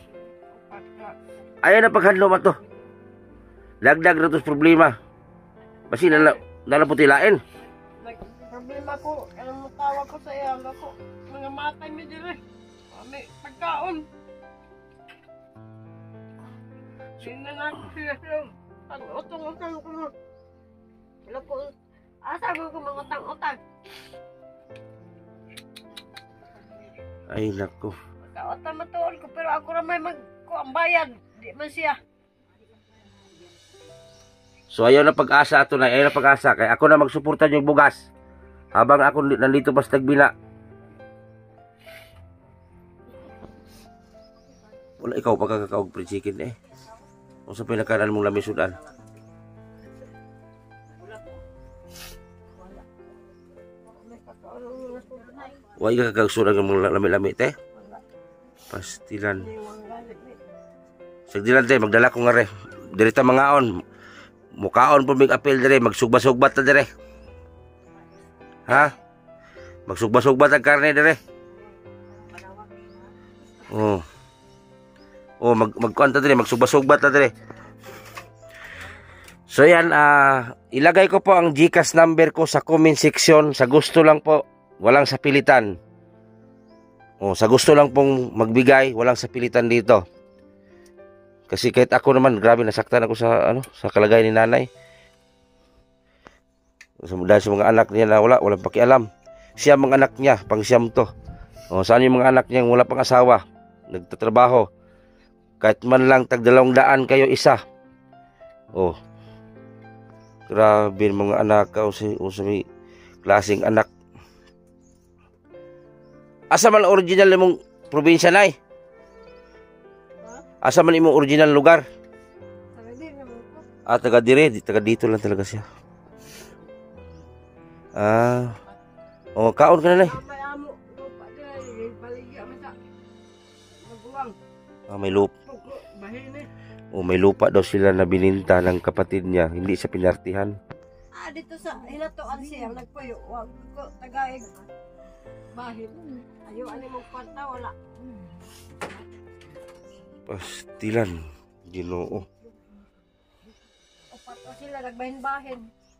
Ay na paghandom ato. Dagdag na ito problema. Basi nalaputilain.
Problema ko, anong matawa ko sa iyo, ako, mga matay mi dire. May pagkaon. Sinanak siya siya. Utang-utang ko. Wala ko, asa ko mga utang-utang.
Ay nako.
Pagkautang matuol ko, pero ako na may magkuambayan. Di man siya.
So ayaw na pag-asa ato na, ayaw na pag-asa kay ako na magsuporta yung bugas habang ako nandito pa sa Tagbina. Wala ikaw pagkakakaog free chicken eh. Kung sa pinakanan mong lamisudan.
may kakaroon yung nasulat.
Huwag ka kagsunan ng mga lami-lami, te. Pastilan.
Hindi mo ang galit eh.
Sagdilan, te, magdala ko nga re. Dirita mangaon. Mukaon po may apel dire, magsugba-sugbat na dire. Ha? Magsugba-sugbat ang karne dire. Oh. Oh, magkuan ta dire, magsugba-sugbat na dire. So yan, ilagay ko po ang GCash number ko sa comment section. Sa gusto lang po, walang sapilitan. Oh, sa gusto lang pong magbigay, walang sapilitan dito. Kasi kahit ako naman, grabe nasaktan ako sa kalagayan ni nanay. Dahil sa mga anak niya na walang pakialam. Siya mga anak niya, pang siyam to. O, saan yung mga anak niya wala pang asawa, nagtatrabaho. Kahit man lang tag 200 kayo isa. Oh. Grabe mga anak ka, o sa may klaseng anak. Asa man original mong probinsya nay? Asa man imong original lugar? Taga dire, taga dito lang talaga siya. Kaon ka na, nay. May lupa. May lupa daw sila na bininta ng kapatid niya, hindi siya pinartihan.
Dito sa hinatuan siya, nagpuyo. Wag ko tagaig. Bahin. Ayo ani mo kwarta wala.
Pastilan, Ginoo.
Upat na sila nagbahin-bahin.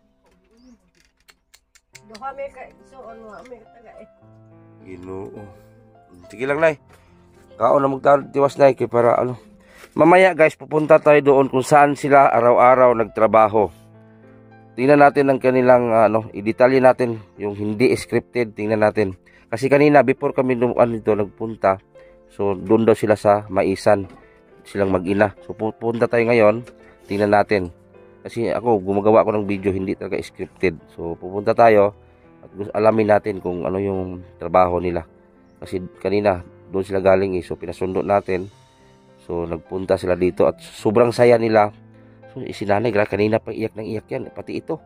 Duha may ka isuon wa may taga eh.
Ginoo. Sige lang, nay. Kaon na magtiwas, nay, kay para Mamaya, guys, pupunta tayo doon kung saan sila araw-araw nagtrabaho. Tingnan natin ang kanilang i-detalye natin yung hindi scripted, tingnan natin. Kasi kanina before kami dito nagpunta, so doon daw sila sa Maisan, silang mag-ina. So pupunta tayo ngayon, tingnan natin. Kasi ako gumagawa ako ng video, hindi talaga scripted. So pupunta tayo at alamin natin kung ano yung trabaho nila. Kasi kanina doon sila galing so pinasundo natin. So nagpunta sila dito at sobrang saya nila. So isinanay, kanina pa iyak ng iyak yan, pati ito.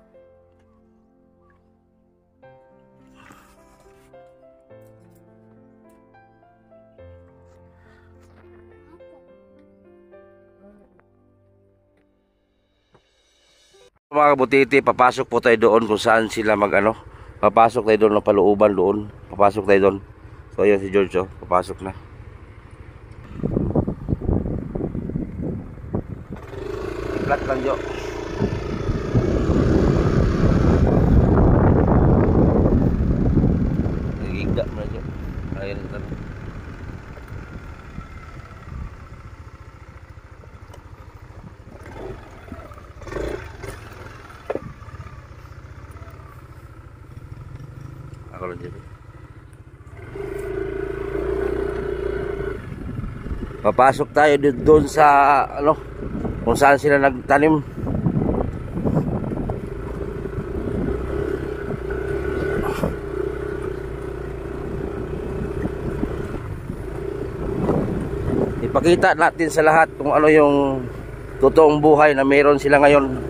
Mga kabutiti, papasok po tayo doon kung saan sila papasok tayo doon ng palooban doon. Papasok tayo doon. So ayun si George, papasok na. Flat lang, Jo. Nagigda mo na, Jo. Ayun ito. Ako lang, Jo. Papasok tayo doon sa kung saan sila nagtanim. Ipakita natin sa lahat kung ano yung totoong buhay na meron sila ngayon.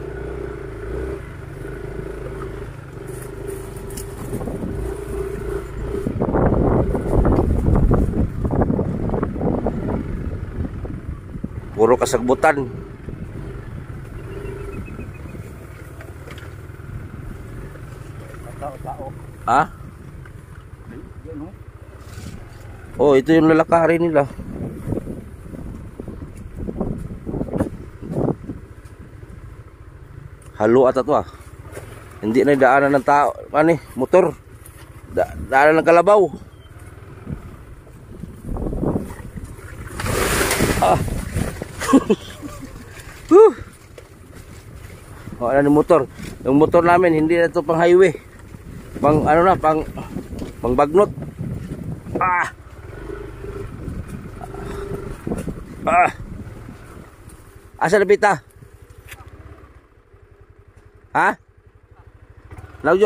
Puro kasagbutan. Ha? Oh, ito yung lalakari nila. Halo ata to. Hindi na daanan ng tao, motor. Daanan ng kalabaw. Ano yung motor? Yung motor namin hindi na ito pang highway. Pang pang bagnot. Asa na bita? Ha? Naujo.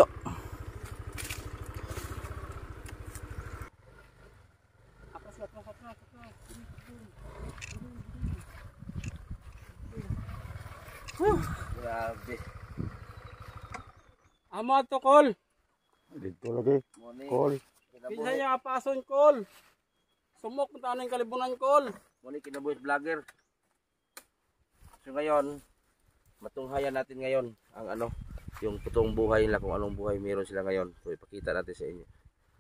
Grabe.
Amo to kol. Dito lagi.
Muni.
Kol.
Pinsa niya pason kol. Sumok punta ng kalibunan kol.
Muni kinabuhit vlogger. So ngayon, matunghayan natin ngayon ang ano, yung totoong buhay nila, kung anong buhay meron sila ngayon. So ipakita natin sa inyo.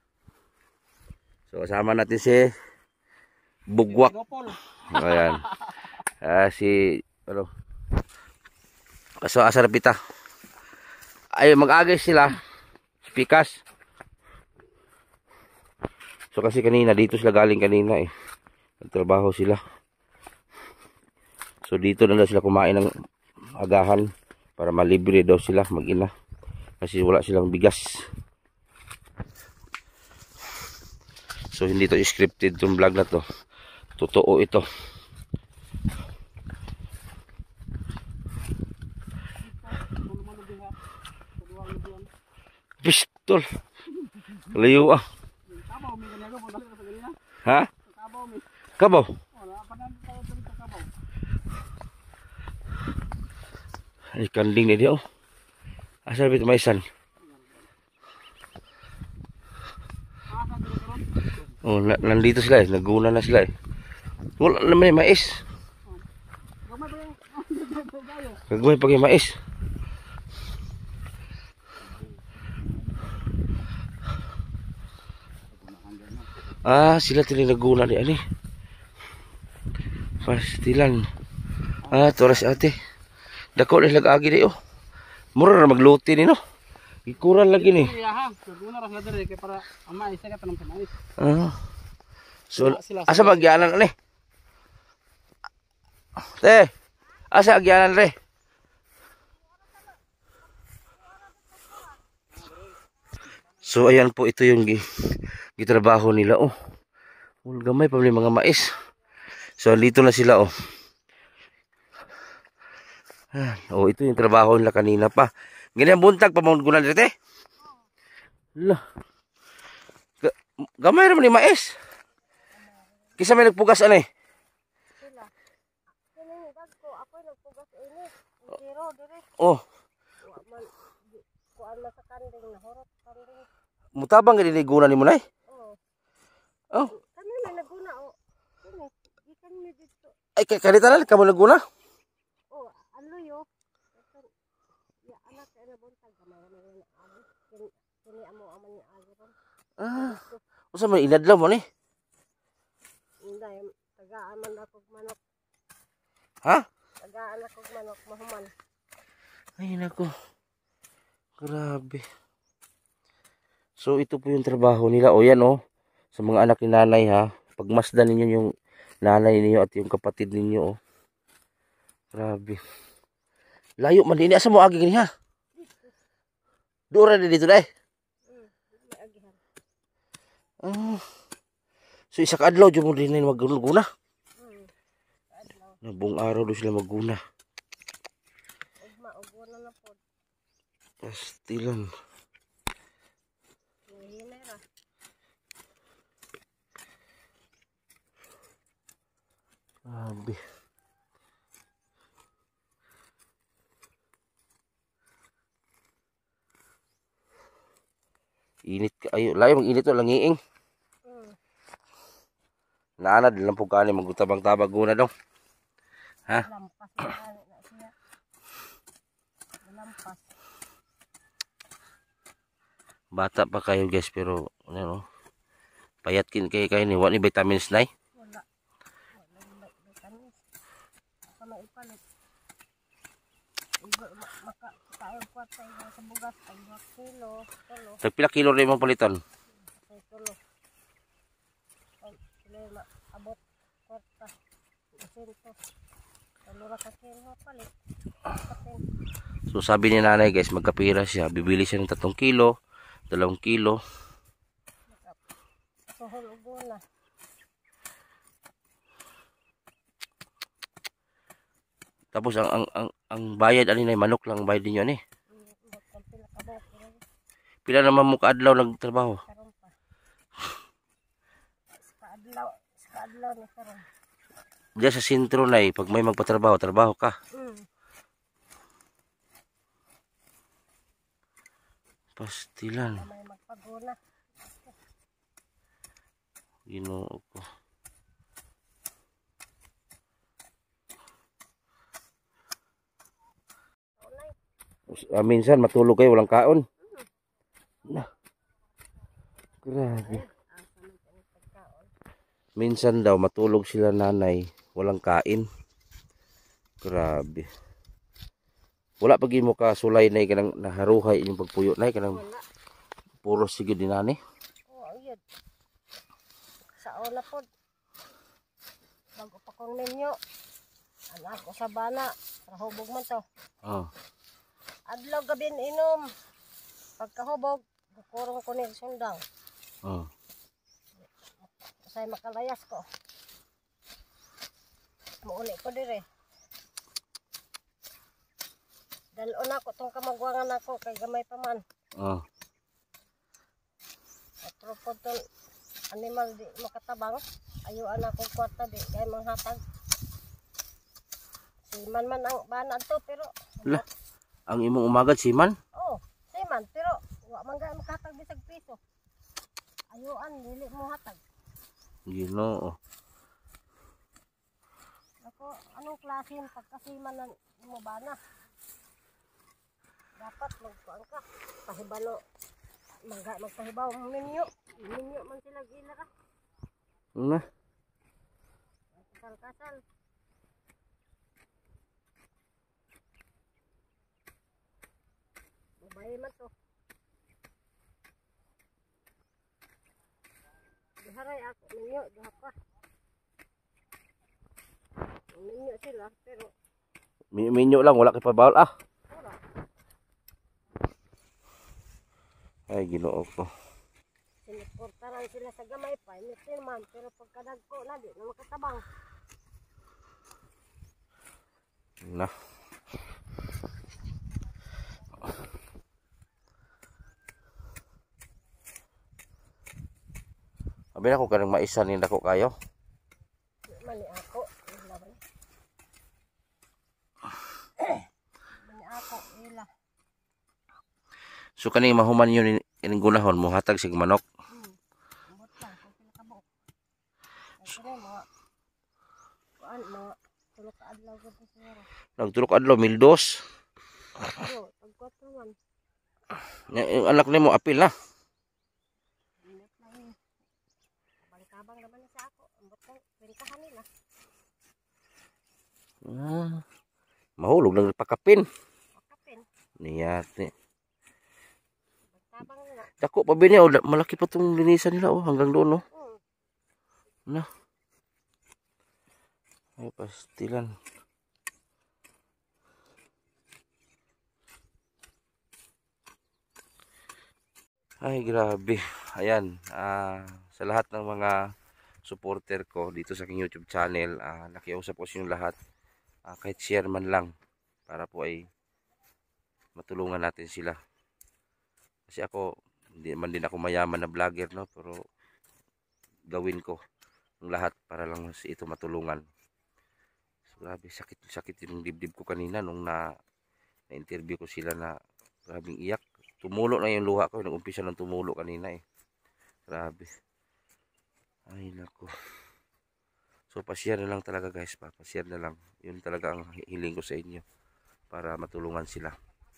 So kasama natin si Bugwak.
Gopol.
Ayan. Si ano? Kaso asa na pita. Ay mag-agay sila. Pikas. So kasi kanina dito sila galing kanina eh. Nagtrabaho sila. So dito na daw sila kumain ng agahan para malibre daw sila mag-ina. Kasi wala silang bigas. So hindi to scripted tong vlog na to. Totoo ito. Pistol. Layo ah.
Kabaw mi kanyago mo dali sa ganina.
Ha?
Kabaw mi.
Kabaw.
Wala pa nang tawo dito kabaw.
Ay kanding ni dia oh. Asa bit maisan. Oh, nandito sila eh. Naguna na sila eh. Wala naman yung mais.
Gamay pa yung gayo.
Gagawin pag yung mais. Sila tinaguna di ani. Pastilan. Toras ate. Dako na lag-agi di oh. Mura na magluti ni no. Ikuran lagi ni.
Iya ha. Guna ra sa dire kay para amay sa katanong sa mais.
So, asa magyanan ani? Te. Asa agyanan re? So ayan po, ito yung gitrabaho nila oh. Gamay pa mga mais. So dito na sila oh. Oh, ito yung trabaho nila kanina pa. Ganyan buntag pa mong gunan dito eh. Lah. Gamay ra man ni mais. Kisa may nagpugas ani.
Sila. Kini dagko ako nagpugas ini. Zero dire.
Oh,
Wa man kuan na sa kanding na horot kanding.
mutabang gid gunan nimo nay.
Oh.
Oh,
Kami may naguna o. Kini, ikan mi dito.
ay kanita na kamo naguna.
Oh, ano yo? Ya anak kay na buntag gamay na ni abi. Kini amo aman ni abi ron.
Usa man inadlaw mo ni?
Inday tagaan man ako og manok.
Ha?
Tagaan ako og manok mahuman.
Ay nako. Grabe. So ito po yung trabaho nila. O yan oh. Sa mga anak ni nanay ha. Pagmasdan ninyo yung nanay ninyo at yung kapatid ninyo oh. Grabe. Layo man din. Asa mo agi gini ha? Dura na dito dai.
May agihan.
So isa ka adlaw jud mo din maguna.
Adlaw.
Na buong araw do sila maguna.
Ugma uguna na pod.
Pastilan.
Hinay ra.
Grabe. Init ka ayo. Layo mag-init to langiing. Naanad lang po kani magutabang-tabag guna daw. Ha?
Lampas na na siya. Lampas.
Bata pa kayo guys pero ano payat kin kay ni wa ni vitamins nay.
Wala. Wala vitamin. Ako na ipalit. Maka tayo kwarta sa bugas ay 2 kilo. Tulo.
Tagpila kilo rin mong paliton?
Ay tulo. Sila abot kwarta. 200. Tulo ra ka kilo palit.
So sabi ni nanay guys magkapira siya. Bibili siya ng 3 kilo, 2 kilo.
Sohol uguna.
Tapos ang bayad ani nay manok lang bayad niyo ani. Pila naman mo kaadlaw nagtrabaho?
Karon pa. Sa adlaw ni karon.
Diyan sa sentro nay pag may magpatrabaho, trabaho ka.
Mm.
Pastilan.
May una.
Ginoo ko. Minsan matulog kayo walang kaon. Na. Grabe. Minsan daw matulog sila nanay walang kain. Grabe. Wala pag mo ka sulay na kanang naharuhay yung pagpuyo na kanang
Wala.
puro sige dinani.
Oo, yun. Sa una po. Bago pa kong ninyo. Anak ko sa bana. Rahubog man to.
Oh.
Adlaw gabin inom. Pagkahubog, bukurong ko ni sundang.
Oh.
Say makalayas ko. Muuli ko dire. Dalon ako tong kamagwangan ako kay gamay pa man.
Oh.
Atro po tong animal di makatabang. Ayuan ako kwarta di kay manghatag. Siman man ang bana to pero
La. Ang imong umagad siman?
oh, siman pero wa man gay makatag bisag piso. Ayuan dili mo hatag.
Ginoo.
Ako anong klase ng pagkasiman ng mo bana? Dapat magkuan ka. Pahibalo. Magpahibaw ang minyo. Minyo man sila gila ka.
Na.
Kasal-kasal. Babae man to. Diharay ako. Minyo. Diha pa. Minyo sila. Pero
Minyo lang wala kay pabawal ah.
wala.
Ay Ginoo ko.
Sinuportaran sila sa gamay pa. Initin man. Pero pagkadagko na di na makatabang.
Na. Abi na ko kanang maisan ni dako kayo.
Mani ako. Ila ba? Mani ako. Ila.
So kaning mahuman yun ining gunahon mo hatag sig manok.
Ambot lang. Kung sila kabok. Ay sila mga. Kuan mga. Tulog ka adlaw ko sa sira.
Nagtulok adlaw 1,200.
Pero pagkuat naman.
Yung anak nimo apil na.
Minat lang yun. Kabang-kabang naman na sa ako. Ambot lang. Rentahan nila.
Mahulog lang pakapin.
Pakapin.
Niyate.
Kabang nila.
Dako pa ba niya malaki pa tong linisan nila hanggang doon no. Na. Ay pastilan. Ay grabe. Ayan, sa lahat ng mga supporter ko dito sa aking YouTube channel, nakiusap ko sa inyo lahat, kahit share man lang para po ay matulungan natin sila. Kasi ako, hindi man din ako mayaman na vlogger, no? Pero gawin ko ang lahat para lang si ito matulungan. So, grabe, sakit yung dibdib ko kanina nung na-interview ko sila na grabing iyak. Tumulo na yung luha ko. Nag-umpisa ng tumulo kanina eh. Grabe. Ay nako. So pa-share na lang talaga guys. Pa-share na lang. Yun talaga ang hiling ko sa inyo. Para matulungan sila.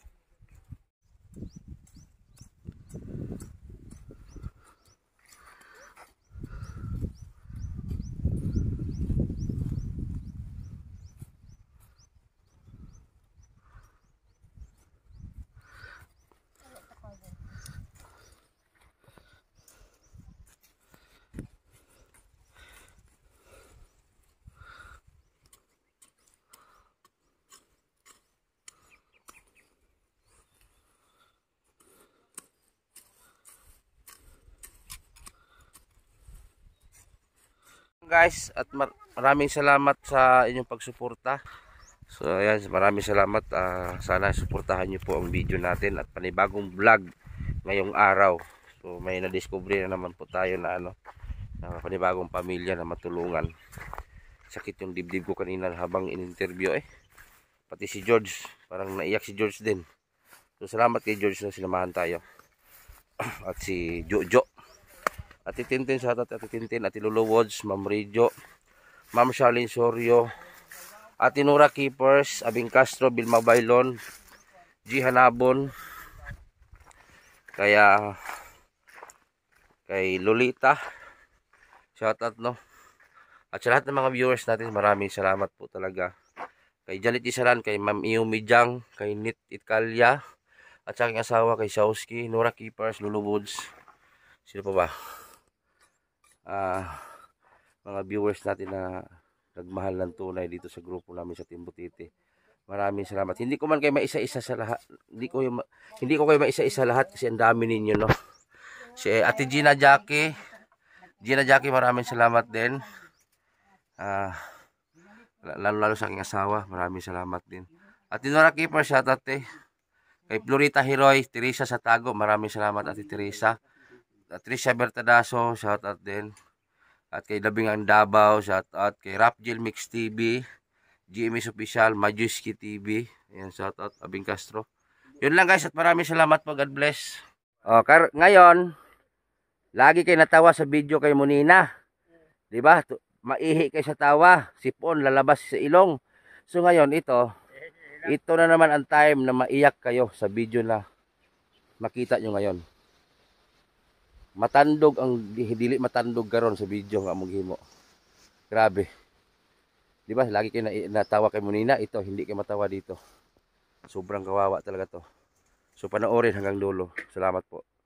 Guys, at maraming salamat sa inyong pagsuporta. So ayan, maraming salamat. Sana suportahan niyo po ang video natin at panibagong vlog ngayong araw. So may na-discover na naman po tayo na na panibagong pamilya na matulungan. Sakit yung dibdib ko kanina habang in-interview eh. Pati si George, parang naiyak si George din. So salamat kay George na sinamahan tayo. at si Jojo. Ati Tintin, shoutout Ati Tintin, Ati Lolo Woods, Ma'am Rijo, Ma'am Charlene Sorio, Ati Nora Keepers, Abing Castro, Bilma Bailon, G Hanabon, kay Lolita, shoutout no. At sa lahat ng mga viewers natin, maraming salamat po talaga. Kay Jalit Isaran, kay Ma'am Iumi Jang, kay Nit Itkalya, at sa aking asawa, kay Shawski, Nora Keepers, Lulu Woods. Sino pa ba? Mga viewers natin na nagmahal ng tunay dito sa grupo namin sa Team Butiti. Maraming salamat. Hindi ko man kayo maisa-isa sa lahat. Hindi ko kayo maisa-isa lahat kasi ang dami ninyo, no. Si Ate Gina Jackie, maraming salamat din. Lalo sa aking asawa, maraming salamat din. At Nora Keeper, shoutout kay Florita Heroy, Teresa Satago, maraming salamat Ate Teresa. At Tricia Bertadaso, shoutout din. At kay Dabingan Davao, shoutout kay Rapjil Mix TV, GMS Official, Majuski TV, ayan, shoutout Abing Castro. Yun lang guys, at maraming salamat po, God bless. Ngayon, lagi kayo natawa sa video kay Munina, di ba? Maihi kayo sa tawa, sipon lalabas sa ilong. So ngayon ito na naman ang time na maiyak kayo sa video na makita nyo ngayon. Matandog ang dili matandog karon sa video nga mong himo. Grabe. Di ba? Lagi kayo natawa kay Munina, ito hindi kayo matawa dito. Sobrang kawawa talaga to. So panoorin hanggang dulo. Salamat po.